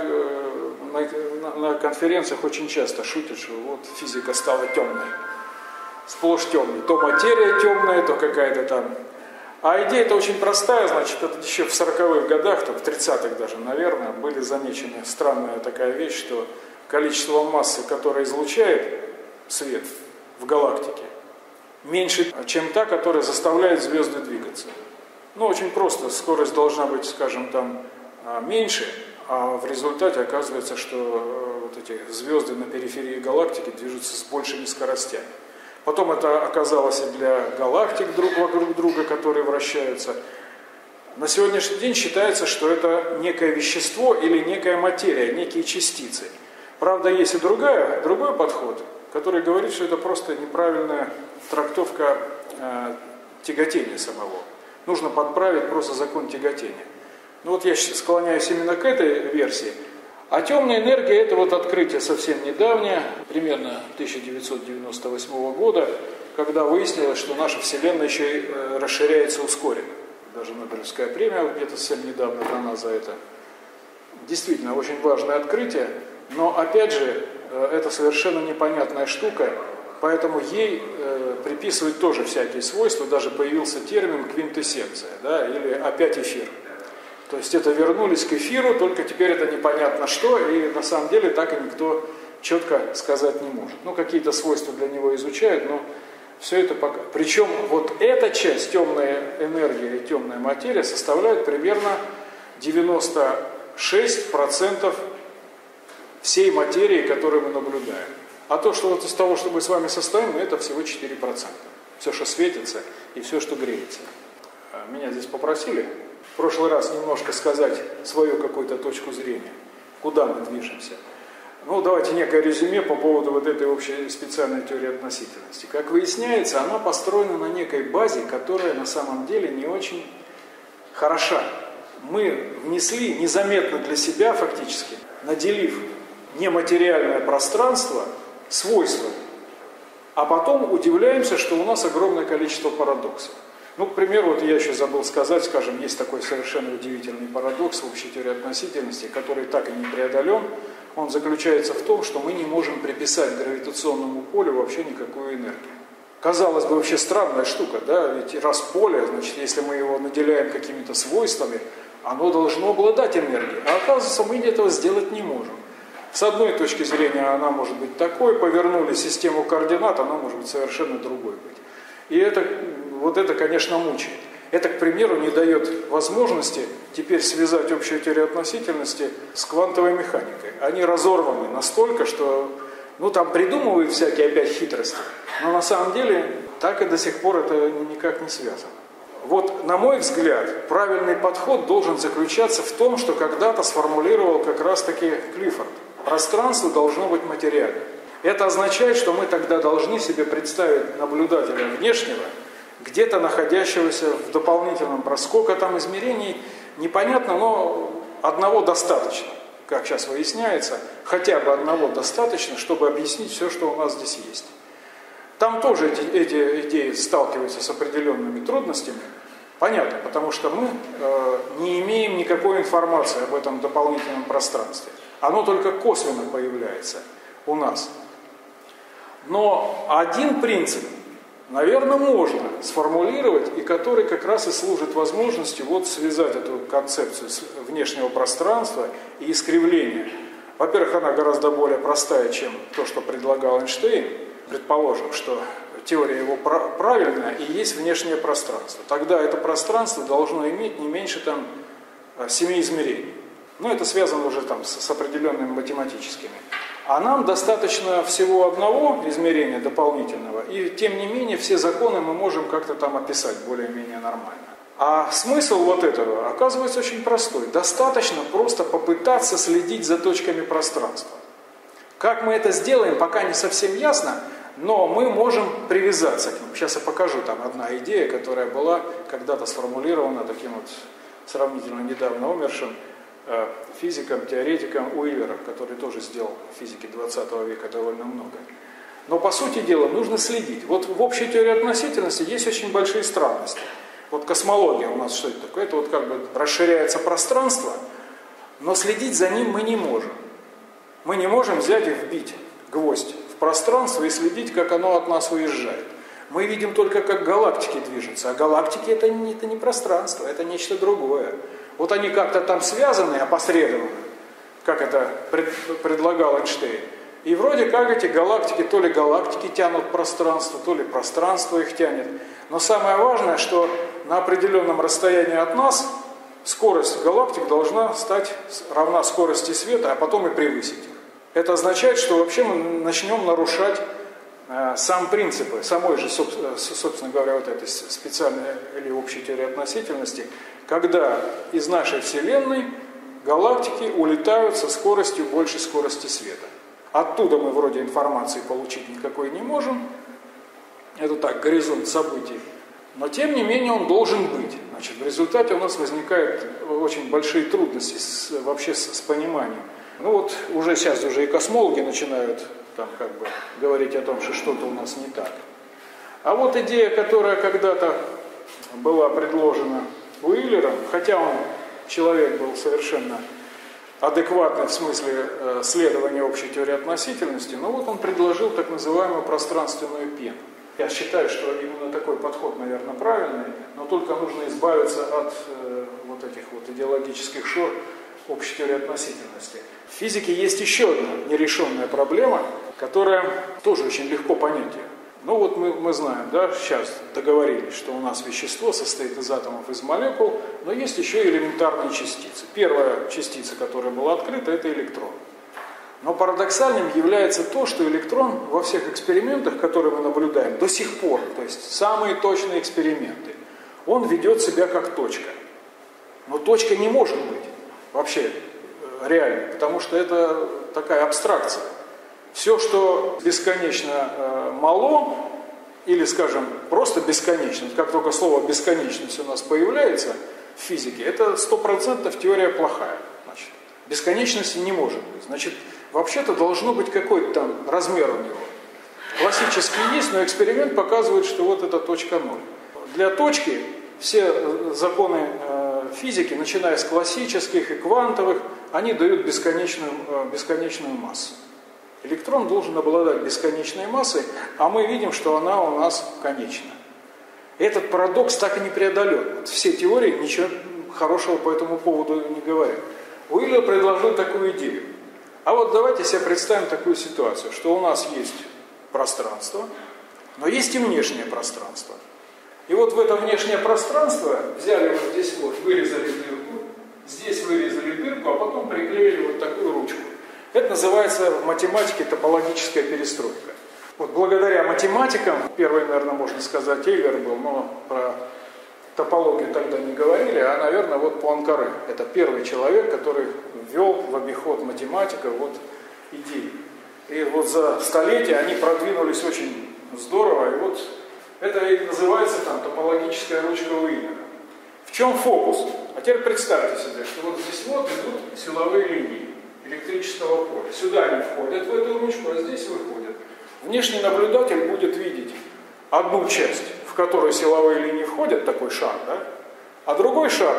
на конференциях очень часто шутят, что вот физика стала темной. Сплошь темной. То материя темная, то какая-то там. А идея-то очень простая, значит, это еще в 40-х годах, там, в 30-х даже, наверное, были замечены странная такая вещь, что количество массы, которое излучает свет в галактике, меньше, чем та, которая заставляет звезды двигаться. Ну, очень просто, скорость должна быть, скажем, там меньше, а в результате оказывается, что вот эти звезды на периферии галактики движутся с большими скоростями. Потом это оказалось и для галактик друг вокруг друга, которые вращаются. На сегодняшний день считается, что это некое вещество или некая материя, некие частицы. Правда, есть и другой подход, который говорит, что это просто неправильная трактовка тяготения самого. Нужно подправить просто закон тяготения. Ну вот я склоняюсь именно к этой версии. А темная энергия – это вот открытие совсем недавнее, примерно 1998 года, когда выяснилось, что наша Вселенная еще и расширяется ускоренно. Даже Нобелевская премия где-то совсем недавно дана за это. Действительно, очень важное открытие, но опять же, это совершенно непонятная штука, поэтому ей приписывают тоже всякие свойства, даже появился термин квинтэссенция, да, или опять эфир. То есть это вернулись к эфиру, только теперь это непонятно что, и на самом деле так и никто четко сказать не может. Ну, какие-то свойства для него изучают, но все это пока. Причем вот эта часть, темная энергия и темная материя, составляют примерно 96% всей материи, которую мы наблюдаем. А то, что вот из того, что мы с вами состоим, это всего 4%. Все, что светится и все, что греется. Меня здесь попросили в прошлый раз немножко сказать свою какую-то точку зрения, куда мы движемся. Ну, давайте некое резюме по поводу вот этой общей специальной теории относительности. Как выясняется, она построена на некой базе, которая на самом деле не очень хороша. Мы внесли незаметно для себя фактически, наделив нематериальное пространство свойствами, а потом удивляемся, что у нас огромное количество парадоксов. Ну, к примеру, вот я еще забыл сказать, скажем, есть такой совершенно удивительный парадокс в общей теории относительности, который так и не преодолен. Он заключается в том, что мы не можем приписать гравитационному полю вообще никакую энергию. Казалось бы, вообще странная штука, да, ведь раз поле, значит, если мы его наделяем какими-то свойствами, оно должно обладать энергией, а оказывается, мы этого сделать не можем. С одной точки зрения она может быть такой, повернули систему координат, она может быть совершенно другой быть. И это, конечно, мучает. Это, к примеру, не дает возможности теперь связать общую теорию относительности с квантовой механикой. Они разорваны настолько, что, там придумывают всякие опять хитрости, но на самом деле так и до сих пор это никак не связано. Вот, на мой взгляд, правильный подход должен заключаться в том, что когда-то сформулировал как раз-таки Клиффорд. Пространство должно быть материальным. Это означает, что мы тогда должны себе представить наблюдателя внешнего, где-то находящегося в дополнительном пространстве. Сколько там измерений, непонятно, но одного достаточно, как сейчас выясняется, хотя бы одного достаточно, чтобы объяснить все, что у нас здесь есть. Там тоже эти идеи сталкиваются с определенными трудностями, понятно, потому что мы не имеем никакой информации об этом дополнительном пространстве. Оно только косвенно появляется у нас. Но один принцип, наверное, можно сформулировать, и который как раз и служит возможностью связать эту концепцию внешнего пространства и искривления. Во-первых, она гораздо более простая, чем то, что предлагал Эйнштейн. Предположим, что теория его правильная и есть внешнее пространство. Тогда это пространство должно иметь не меньше 7 измерений. Но это связано уже с определенными математическими А нам достаточно всего одного измерения дополнительного, и тем не менее все законы мы можем как-то там описать более-менее нормально. А смысл вот этого оказывается очень простой. Достаточно просто попытаться следить за точками пространства. Как мы это сделаем, пока не совсем ясно, но мы можем привязаться к ним. Сейчас я покажу, там одна идея, которая была когда-то сформулирована таким вот сравнительно недавно умершим физиком, теоретиком Уиллером, который тоже сделал в физике 20 века довольно много. Но по сути дела нужно следить. Вот в общей теории относительности есть очень большие странности. Вот космология у нас что это такое? Это вот как бы расширяется пространство, но следить за ним мы не можем. Мы не можем взять и вбить гвоздь в пространство и следить, как оно от нас уезжает. Мы видим только, как галактики движутся, а галактики это не пространство, это нечто другое. Вот они как-то там связаны опосредованно, как это предлагал Эйнштейн. И вроде как эти галактики, то ли галактики тянут пространство, то ли пространство их тянет. Но самое важное, что на определенном расстоянии от нас скорость галактик должна стать равна скорости света, а потом и превысить их. Это означает, что вообще мы начнем нарушать сам принципы, самой же, собственно говоря, вот этой специальной или общей теории относительности, когда из нашей Вселенной галактики улетают со скоростью больше скорости света. Оттуда мы вроде информации получить никакой не можем. Это так, горизонт событий. Но тем не менее он должен быть. Значит, в результате у нас возникают очень большие трудности вообще с пониманием. Ну вот уже сейчас и космологи начинают там как бы говорить о том, что что-то у нас не так. А вот идея, которая когда-то была предложена Уиллером, хотя он человек был совершенно адекватный в смысле следования общей теории относительности, но вот он предложил так называемую пространственную пену. Я считаю, что именно такой подход, наверное, правильный, но только нужно избавиться от вот этих вот идеологических шор общей теории относительности. В физике есть еще одна нерешенная проблема, которая тоже очень легко понять ее. Ну вот мы знаем, да, сейчас договорились, что у нас вещество состоит из атомов, из молекул, но есть еще и элементарные частицы. Первая частица, которая была открыта, это электрон. Но парадоксальным является то, что электрон во всех экспериментах, которые мы наблюдаем до сих пор, то есть самые точные эксперименты, он ведет себя как точка. Но точка не может быть вообще реальной, потому что это такая абстракция. Все, что бесконечно мало, или, скажем, просто бесконечно, как только слово «бесконечность» у нас появляется в физике, это 100% теория плохая. Значит, бесконечности не может быть. Значит, вообще-то должно быть какой-то там размер у него. Классический есть, но эксперимент показывает, что вот это точка 0. Для точки все законы физики, начиная с классических и квантовых, они дают бесконечную массу. Электрон должен обладать бесконечной массой, а мы видим, что она у нас конечна. Этот парадокс так и не преодолен. Вот все теории ничего хорошего по этому поводу не говорят. Уиллер предложил такую идею. А вот давайте себе представим такую ситуацию, что у нас есть пространство, но есть и внешнее пространство. И вот в это внешнее пространство взяли вот здесь вот, вырезали дырку, здесь вырезали дырку, а потом приклеили вот такую ручку. Это называется в математике топологическая перестройка. Вот благодаря математикам, первый, наверное, можно сказать, Эйлер был, но про топологию тогда не говорили, а, наверное, вот Пуанкаре. Это первый человек, который ввел в обиход математика вот идеи. И вот за столетия они продвинулись очень здорово, и вот это и называется там топологическая ручка Уиллера. В чем фокус? А теперь представьте себе, что вот здесь вот идут силовые линии электрического поля. Сюда они входят в эту ручку, а здесь выходят. Внешний наблюдатель будет видеть одну часть, в которой силовые линии входят, такой шар, да? А другой шар,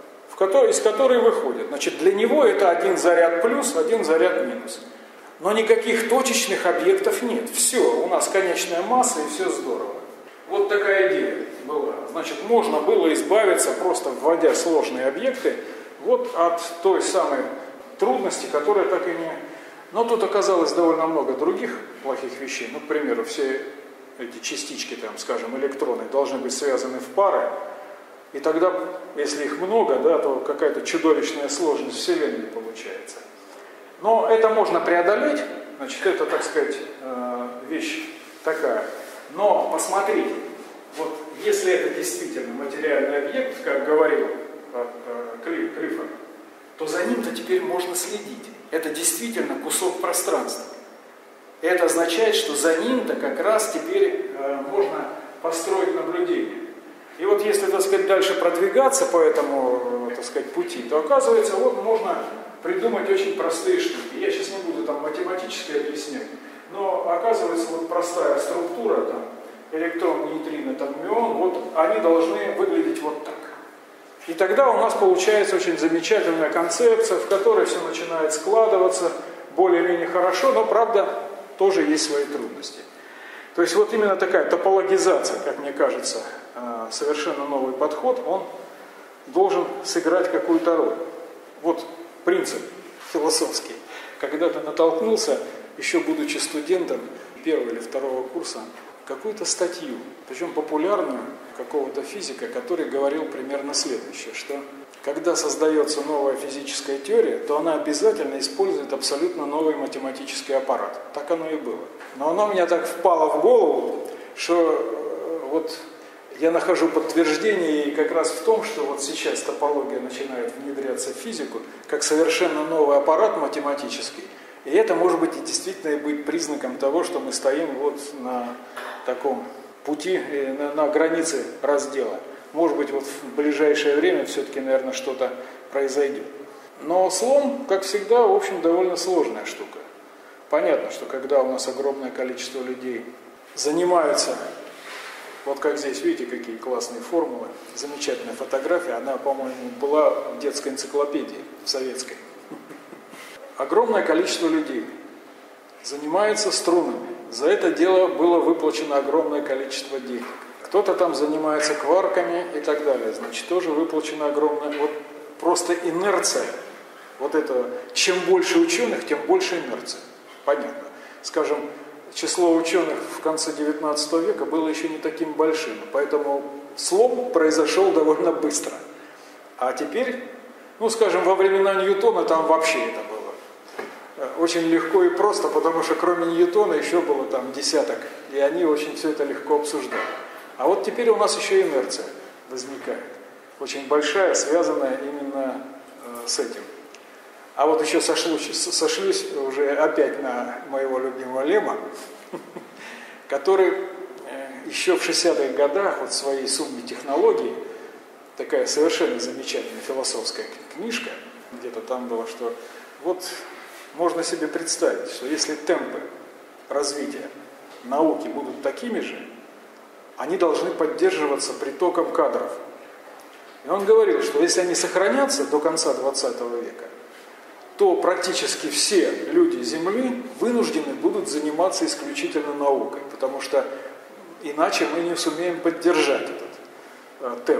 из которой выходят. Значит, для него это один заряд плюс, один заряд минус. Но никаких точечных объектов нет. Все, у нас конечная масса и все здорово. Вот такая идея была. Значит, можно было избавиться, просто вводя сложные объекты, вот от той самой трудности, которая так и не... Но тут оказалось довольно много других плохих вещей. Ну, к примеру, все эти частички, там, скажем, электроны должны быть связаны в пары. И тогда, если их много, да, то какая-то чудовищная сложность Вселенной получается. Но это можно преодолеть, Значит, это, так сказать, вещь такая. Но посмотрите, вот если это действительно материальный объект, как говорил Клиффорд, то за ним-то теперь можно следить. Это действительно кусок пространства. И это означает, что за ним-то как раз теперь можно построить наблюдение. И вот если, так сказать, дальше продвигаться по этому, так сказать, пути, то оказывается, вот можно придумать очень простые штуки. Я сейчас не буду там математически объяснять, но оказывается, вот простая структура, там, электрон, нейтрино, там, мион, вот они должны выглядеть вот так. И тогда у нас получается очень замечательная концепция, в которой все начинает складываться более-менее хорошо, но, правда, тоже есть свои трудности. То есть вот именно такая топологизация, как мне кажется, совершенно новый подход, он должен сыграть какую-то роль. Вот принцип философский. Когда-то натолкнулся, еще будучи студентом первого или второго курса, какую-то статью, причем популярную, какого-то физика, который говорил примерно следующее, что когда создается новая физическая теория, то она обязательно использует абсолютно новый математический аппарат. Так оно и было. Но оно меня так впало в голову, что вот я нахожу подтверждение и как раз в том, что вот сейчас топология начинает внедряться в физику, как совершенно новый аппарат математический. И это может быть и действительно быть признаком того, что мы стоим вот на таком пути, на границе раздела. Может быть, вот в ближайшее время все-таки, наверное, что-то произойдет. Но слом, как всегда, в общем, довольно сложная штука. Понятно, что когда у нас огромное количество людей занимаются, вот как здесь, видите, какие классные формулы, замечательная фотография, она, по-моему, была в детской энциклопедии, в советской. Огромное количество людей занимается струнами. За это дело было выплачено огромное количество денег. Кто-то там занимается кварками и так далее. Значит, тоже выплачено огромное... Вот просто инерция. Вот это, чем больше ученых, тем больше инерция. Понятно. Скажем, число ученых в конце 19 века было еще не таким большим. Поэтому слом произошел довольно быстро. А теперь, ну, скажем, во времена Ньютона там вообще это было очень легко и просто, потому что кроме Ньютона еще было там десяток, и они очень все это легко обсуждали. А вот теперь у нас еще инерция возникает, очень большая, связанная именно с этим. А вот еще сошлюсь уже опять на моего любимого Лема, который еще в 60-х годах вот в своей сумме технологий, такая совершенно замечательная философская книжка, где-то там было, что вот можно себе представить, что если темпы развития науки будут такими же, они должны поддерживаться притоком кадров. И он говорил, что если они сохранятся до конца 20 века, то практически все люди Земли вынуждены будут заниматься исключительно наукой, потому что иначе мы не сумеем поддержать этот темп.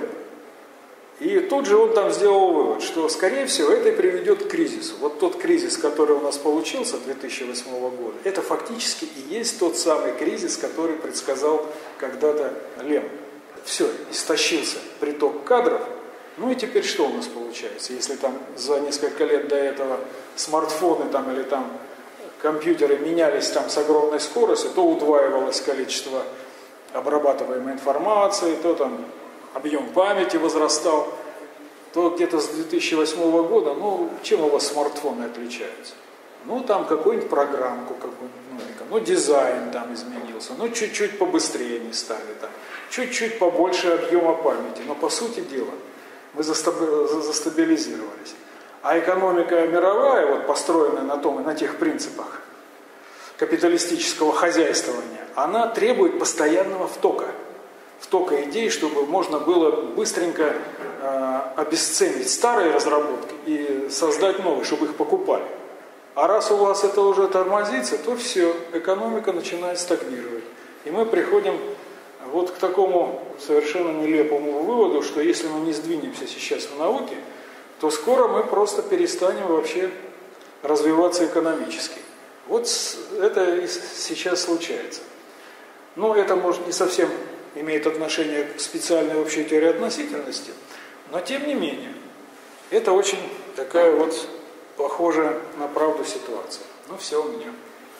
И тут же он там сделал вывод, что, скорее всего, это и приведет к кризису. Вот тот кризис, который у нас получился 2008 года, это фактически и есть тот самый кризис, который предсказал когда-то Лем. Все, истощился приток кадров. Ну и теперь что у нас получается? Если там за несколько лет до этого смартфоны там, или там компьютеры менялись там с огромной скоростью, то удваивалось количество обрабатываемой информации, то там объем памяти возрастал, то где-то с 2008 года, ну, чем у вас смартфоны отличаются? Ну, там какую-нибудь программку, ну, дизайн там изменился, ну, чуть-чуть побыстрее они стали, там, чуть-чуть побольше объема памяти, но по сути дела мы застабилизировались. А экономика мировая, вот построенная на тех принципах капиталистического хозяйствования, она требует постоянного втока идей, чтобы можно было быстренько обесценить старые разработки и создать новые, чтобы их покупали. А раз у вас это уже тормозится, то все, экономика начинает стагнировать. И мы приходим вот к такому совершенно нелепому выводу, что если мы не сдвинемся сейчас в науке, то скоро мы просто перестанем вообще развиваться экономически. Вот это и сейчас случается. Но это, может, не совсем имеет отношение к специальной общей теории относительности, но тем не менее, это очень такая вот похожая на правду ситуация. Ну все у меня.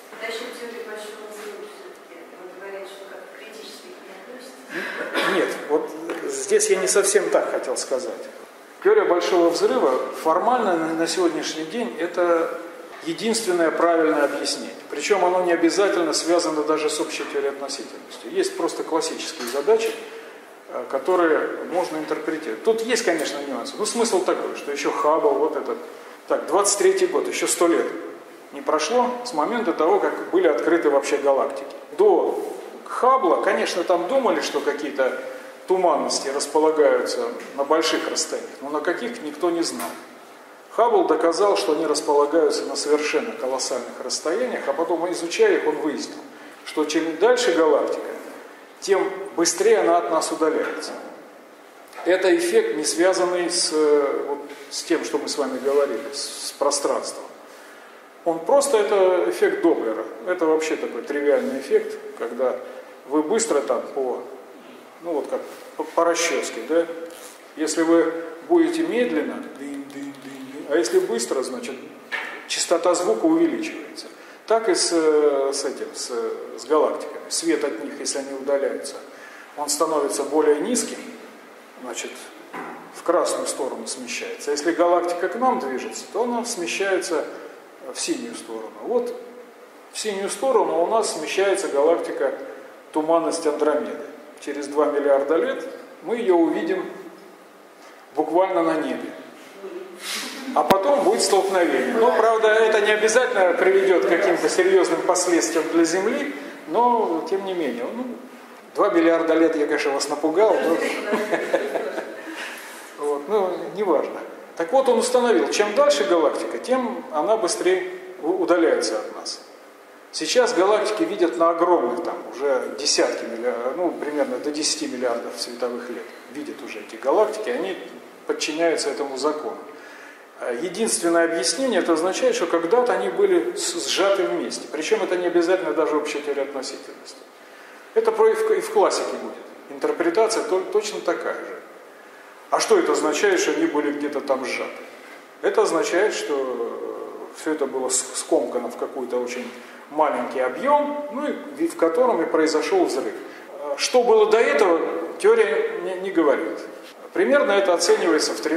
Насчет теории большого взрыва все-таки вы говорите, что как критически к ней относится? Нет, вот здесь я не совсем так хотел сказать. Теория большого взрыва формально на сегодняшний день это единственное правильное объяснение. Причем оно не обязательно связано даже с общей теорией относительности. Есть просто классические задачи, которые можно интерпретировать. Тут есть, конечно, нюансы. Но смысл такой, что еще Хаббл, вот этот... Так, 23-й год, еще 100 лет не прошло с момента того, как были открыты вообще галактики. До Хаббла, конечно, там думали, что какие-то туманности располагаются на больших расстояниях, но на каких никто не знал. Хаббл доказал, что они располагаются на совершенно колоссальных расстояниях, а потом, изучая их, он выяснил, что чем дальше галактика, тем быстрее она от нас удаляется. Это эффект, не связанный с тем, что мы с вами говорили, с пространством. Он просто, это эффект Доплера. Это вообще такой тривиальный эффект, когда вы быстро там как по расческе, да? Если вы будете медленно, а если быстро, значит, частота звука увеличивается. Так и с галактиками. Свет от них, если они удаляются, он становится более низким, значит, в красную сторону смещается. Если галактика к нам движется, то она смещается в синюю сторону. Вот в синюю сторону у нас смещается галактика туманность Андромеды. Через 2 миллиарда лет мы ее увидим буквально на небе. А потом будет столкновение. Но, правда, это не обязательно приведет к каким-то серьезным последствиям для Земли, но, тем не менее, 2 миллиарда лет я, конечно, вас напугал, но неважно. Так вот, он установил, чем дальше галактика, тем она быстрее удаляется от нас. Сейчас галактики видят на огромных, там, уже десятки миллиардов, примерно до 10 миллиардов световых лет. Видят уже эти галактики, они подчиняются этому закону. Единственное объяснение, это означает, что когда-то они были сжаты вместе. Причем это не обязательно даже общая теория относительности. Это и в классике будет. Интерпретация точно такая же. А что это означает, что они были где-то там сжаты? Это означает, что все это было скомкано в какой-то очень маленький объем, и в котором и произошел взрыв. Что было до этого, теория не говорит. Примерно это оценивается в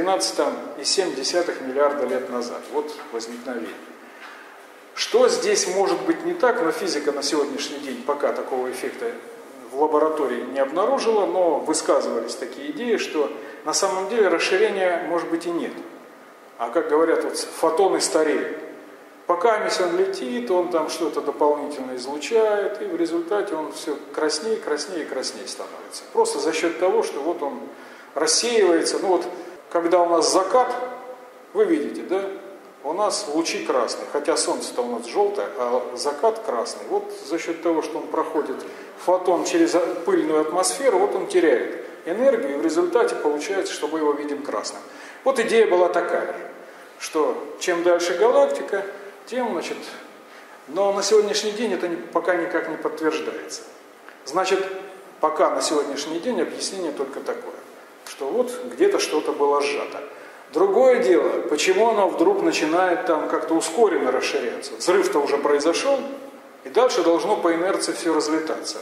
13,7 миллиарда лет назад. Вот возникновение. Что здесь может быть не так, но физика на сегодняшний день пока такого эффекта в лаборатории не обнаружила, но высказывались такие идеи, что на самом деле расширения, может быть, и нет. А как говорят, фотоны стареют. Пока он летит, он там что-то дополнительно излучает, и в результате он все краснее, краснее и краснее становится. Просто за счет того, что он рассеивается. Когда у нас закат, вы видите, да, у нас лучи красные, хотя солнце-то у нас желтое, а закат красный. Вот за счет того, что он проходит фотон через пыльную атмосферу, он теряет энергию, и в результате получается, что мы его видим красным. Вот идея была такая, что чем дальше галактика, тем, но на сегодняшний день это пока никак не подтверждается. Значит, пока на сегодняшний день объяснение только такое, что где-то что-то было сжато. Другое дело, почему оно вдруг начинает там как-то ускоренно расширяться. Взрыв-то уже произошел, и дальше должно по инерции все разлетаться.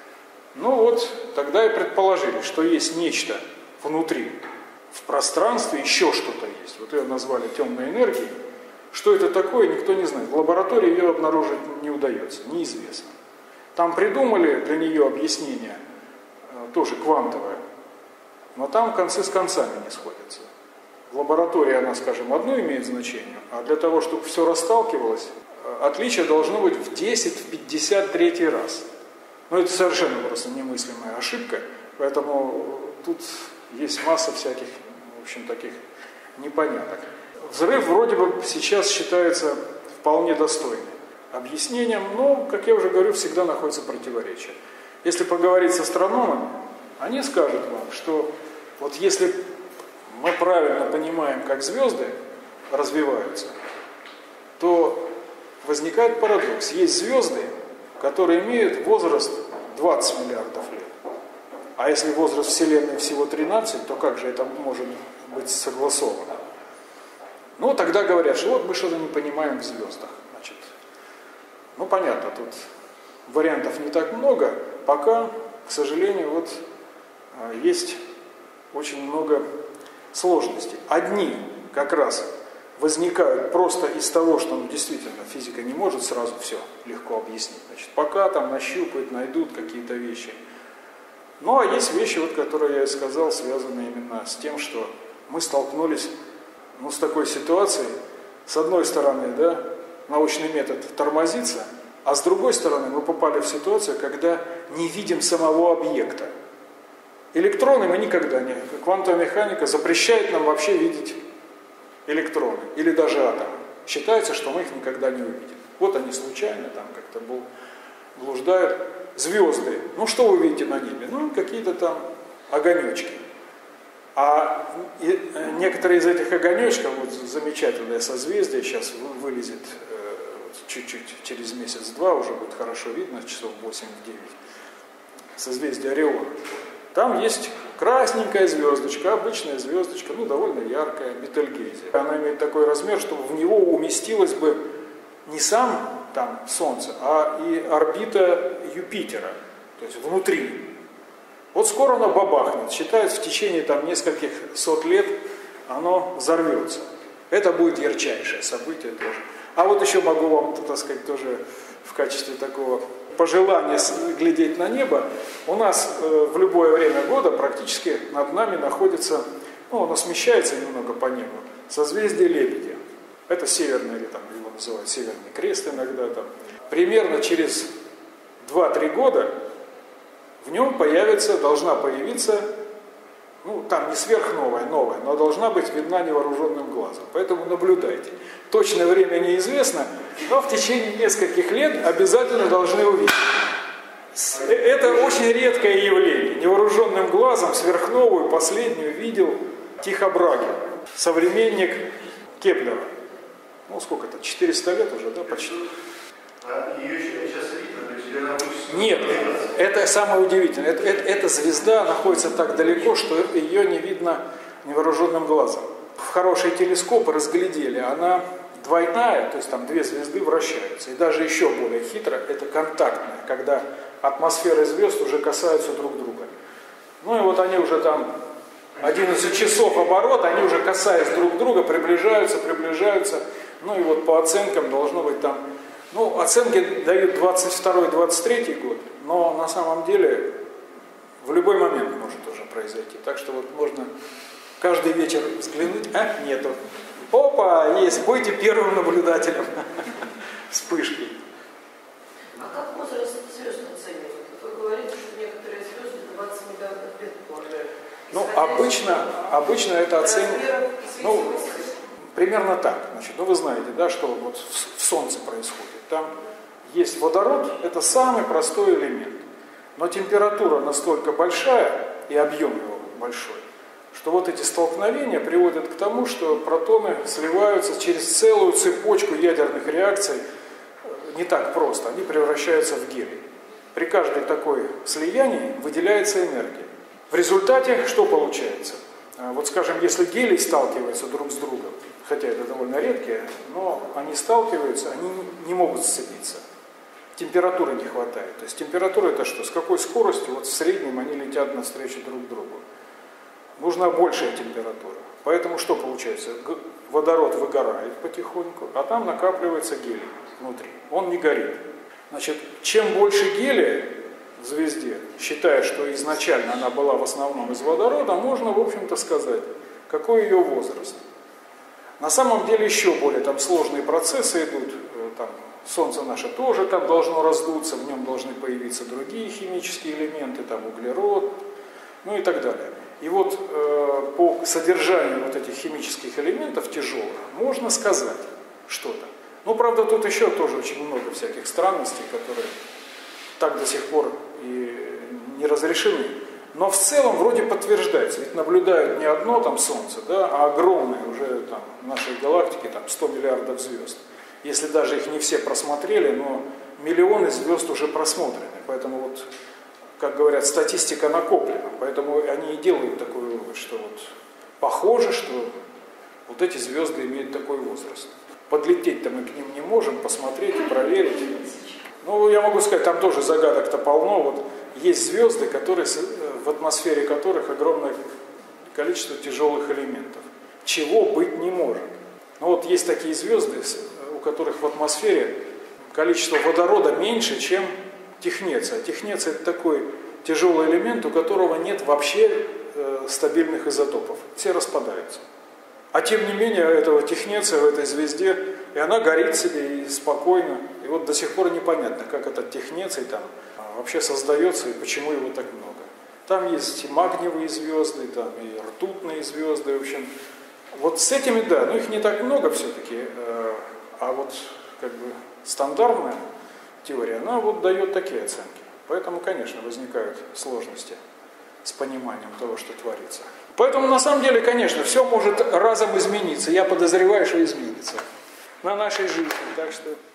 Тогда и предположили, что есть нечто внутри, в пространстве, еще что-то есть. Вот ее назвали темной энергией. Что это такое, никто не знает. В лаборатории ее обнаружить не удается, неизвестно. Там придумали для нее объяснение, тоже квантовое, но там концы с концами не сходятся. В лаборатории она, скажем, одно имеет значение, а для того, чтобы все расталкивалось, отличие должно быть в 10, в 53 раз. Это совершенно просто немыслимая ошибка, поэтому тут есть масса всяких, в общем, таких непоняток. Взрыв вроде бы сейчас считается вполне достойным объяснением, но, как я уже говорю, всегда находится противоречие. Если поговорить с астрономами, они скажут вам, что если мы правильно понимаем, как звезды развиваются, то возникает парадокс. Есть звезды, которые имеют возраст 20 миллиардов лет. А если возраст Вселенной всего 13, то как же это может быть согласовано? Тогда говорят, что мы что-то не понимаем в звездах. Ну, понятно, тут вариантов не так много, пока, к сожалению, вот есть очень много сложностей. Одни как раз возникают просто из того, что действительно физика не может сразу все легко объяснить. Значит, пока там нащупают, найдут какие-то вещи. Ну, а есть вещи, вот, которые я и сказал, связанные именно с тем, что мы столкнулись с такой ситуацией. С одной стороны, да, научный метод тормозится, а с другой стороны мы попали в ситуацию, когда не видим самого объекта. Электроны мы никогда не... Квантовая механика запрещает нам вообще видеть электроны или даже атомы. Считается, что мы их никогда не увидим. Вот они случайно там как-то блуждают. Звезды. Ну, что вы видите на небе? Ну, какие-то там огонечки. А некоторые из этих огонечков, вот замечательное созвездие, сейчас вылезет чуть-чуть, через месяц-два уже будет хорошо видно, часов 8-9, созвездие Ориона. Там есть красненькая звездочка, обычная звездочка, довольно яркая, Бетельгейзе. Она имеет такой размер, чтобы в него уместилось бы не сам там Солнце, а и орбита Юпитера, то есть внутри. Вот скоро оно бабахнет, считается, в течение там нескольких сот лет оно взорвется. Это будет ярчайшее событие тоже. А вот еще могу вам, так сказать, тоже в качестве такого пожелания глядеть на небо. У нас в любое время года практически над нами находится, оно смещается немного по небу, созвездие Лебедя. Это северный, или там его называют Северный Крест иногда. Там. Примерно через 2-3 года в нем должна появиться, там не сверхновая, новая, но должна быть видна невооруженным глазом. Поэтому наблюдайте. Точное время неизвестно, но в течение нескольких лет обязательно должны увидеть. Это очень редкое явление. Невооруженным глазом сверхновую последнюю видел Тихо Браге, современник Кеплера. Сколько-то, 400 лет уже, да, почти. А ее сейчас видно, то есть она будет... Нет, это самое удивительное. Эта звезда находится так далеко, что ее не видно невооруженным глазом. В хорошие телескопы разглядели, она двойная, то есть там две звезды вращаются. И даже еще более хитро, это контактная, когда атмосферы звезд уже касаются друг друга. И вот они уже там 11 часов оборота, они уже касаясь друг друга, приближаются. И вот по оценкам должно быть там, оценки дают 22-23 год, но на самом деле в любой момент может уже произойти. Так что вот можно каждый вечер взглянуть, нету. Опа, есть, будете первым наблюдателем вспышки. А как возраст звезд оценивают? Вы говорите, что некоторые звезды 20 миллиардов лет позже. Обычно это оценивают. Примерно так. Значит, вы знаете, да, что вот в Солнце происходит. Там есть водород, это самый простой элемент. Но температура настолько большая и объем его большой, что вот эти столкновения приводят к тому, что протоны сливаются через целую цепочку ядерных реакций. Не так просто, они превращаются в гелий. При каждой такой слиянии выделяется энергия. В результате что получается? Вот скажем, если гелий сталкивается друг с другом, хотя это довольно редкие, но они сталкиваются, они не могут сцепиться. Температуры не хватает. То есть температура это что? С какой скоростью вот в среднем они летят навстречу друг другу? Нужна большая температура. Поэтому что получается? Водород выгорает потихоньку, а там накапливается гелий внутри. Он не горит. Значит, чем больше гелия в звезде, считая, что изначально она была в основном из водорода, можно, в общем-то, сказать, какой ее возраст. На самом деле еще более там сложные процессы идут. Там, Солнце наше тоже там должно раздуться, в нем должны появиться другие химические элементы, там углерод, и так далее. И вот по содержанию вот этих химических элементов тяжелых можно сказать что-то. Правда, тут еще тоже очень много всяких странностей, которые так до сих пор и не разрешены. Но в целом вроде подтверждается, ведь наблюдают не одно там Солнце, да, а огромные уже там в нашей галактике там 100 миллиардов звезд. Если даже их не все просмотрели, но миллионы звезд уже просмотрены. Поэтому вот, как говорят, статистика накоплена. Поэтому они и делают такой вывод, что вот похоже, что вот эти звезды имеют такой возраст. Подлететь-то мы к ним не можем, посмотреть и проверить. Ну, я могу сказать, там тоже загадок-то полно. Вот есть звезды, которые, в атмосфере которых огромное количество тяжелых элементов. Чего быть не может. Ну, вот есть такие звезды, у которых в атмосфере количество водорода меньше, чем технеция. Технеция – это такой тяжелый элемент, у которого нет вообще стабильных изотопов. Все распадаются. А тем не менее, этого технеция в этой звезде, и она горит себе и спокойно. И вот до сих пор непонятно, как этот технеций там вообще создается и почему его так много. Там есть и магниевые звезды, там и ртутные звезды, в общем. Вот с этими, да, но их не так много все-таки, а вот как бы стандартная теория, она вот дает такие оценки. Поэтому, конечно, возникают сложности с пониманием того, что творится. Поэтому, на самом деле, конечно, все может разом измениться. Я подозреваю, что изменится на нашей жизни. Так что...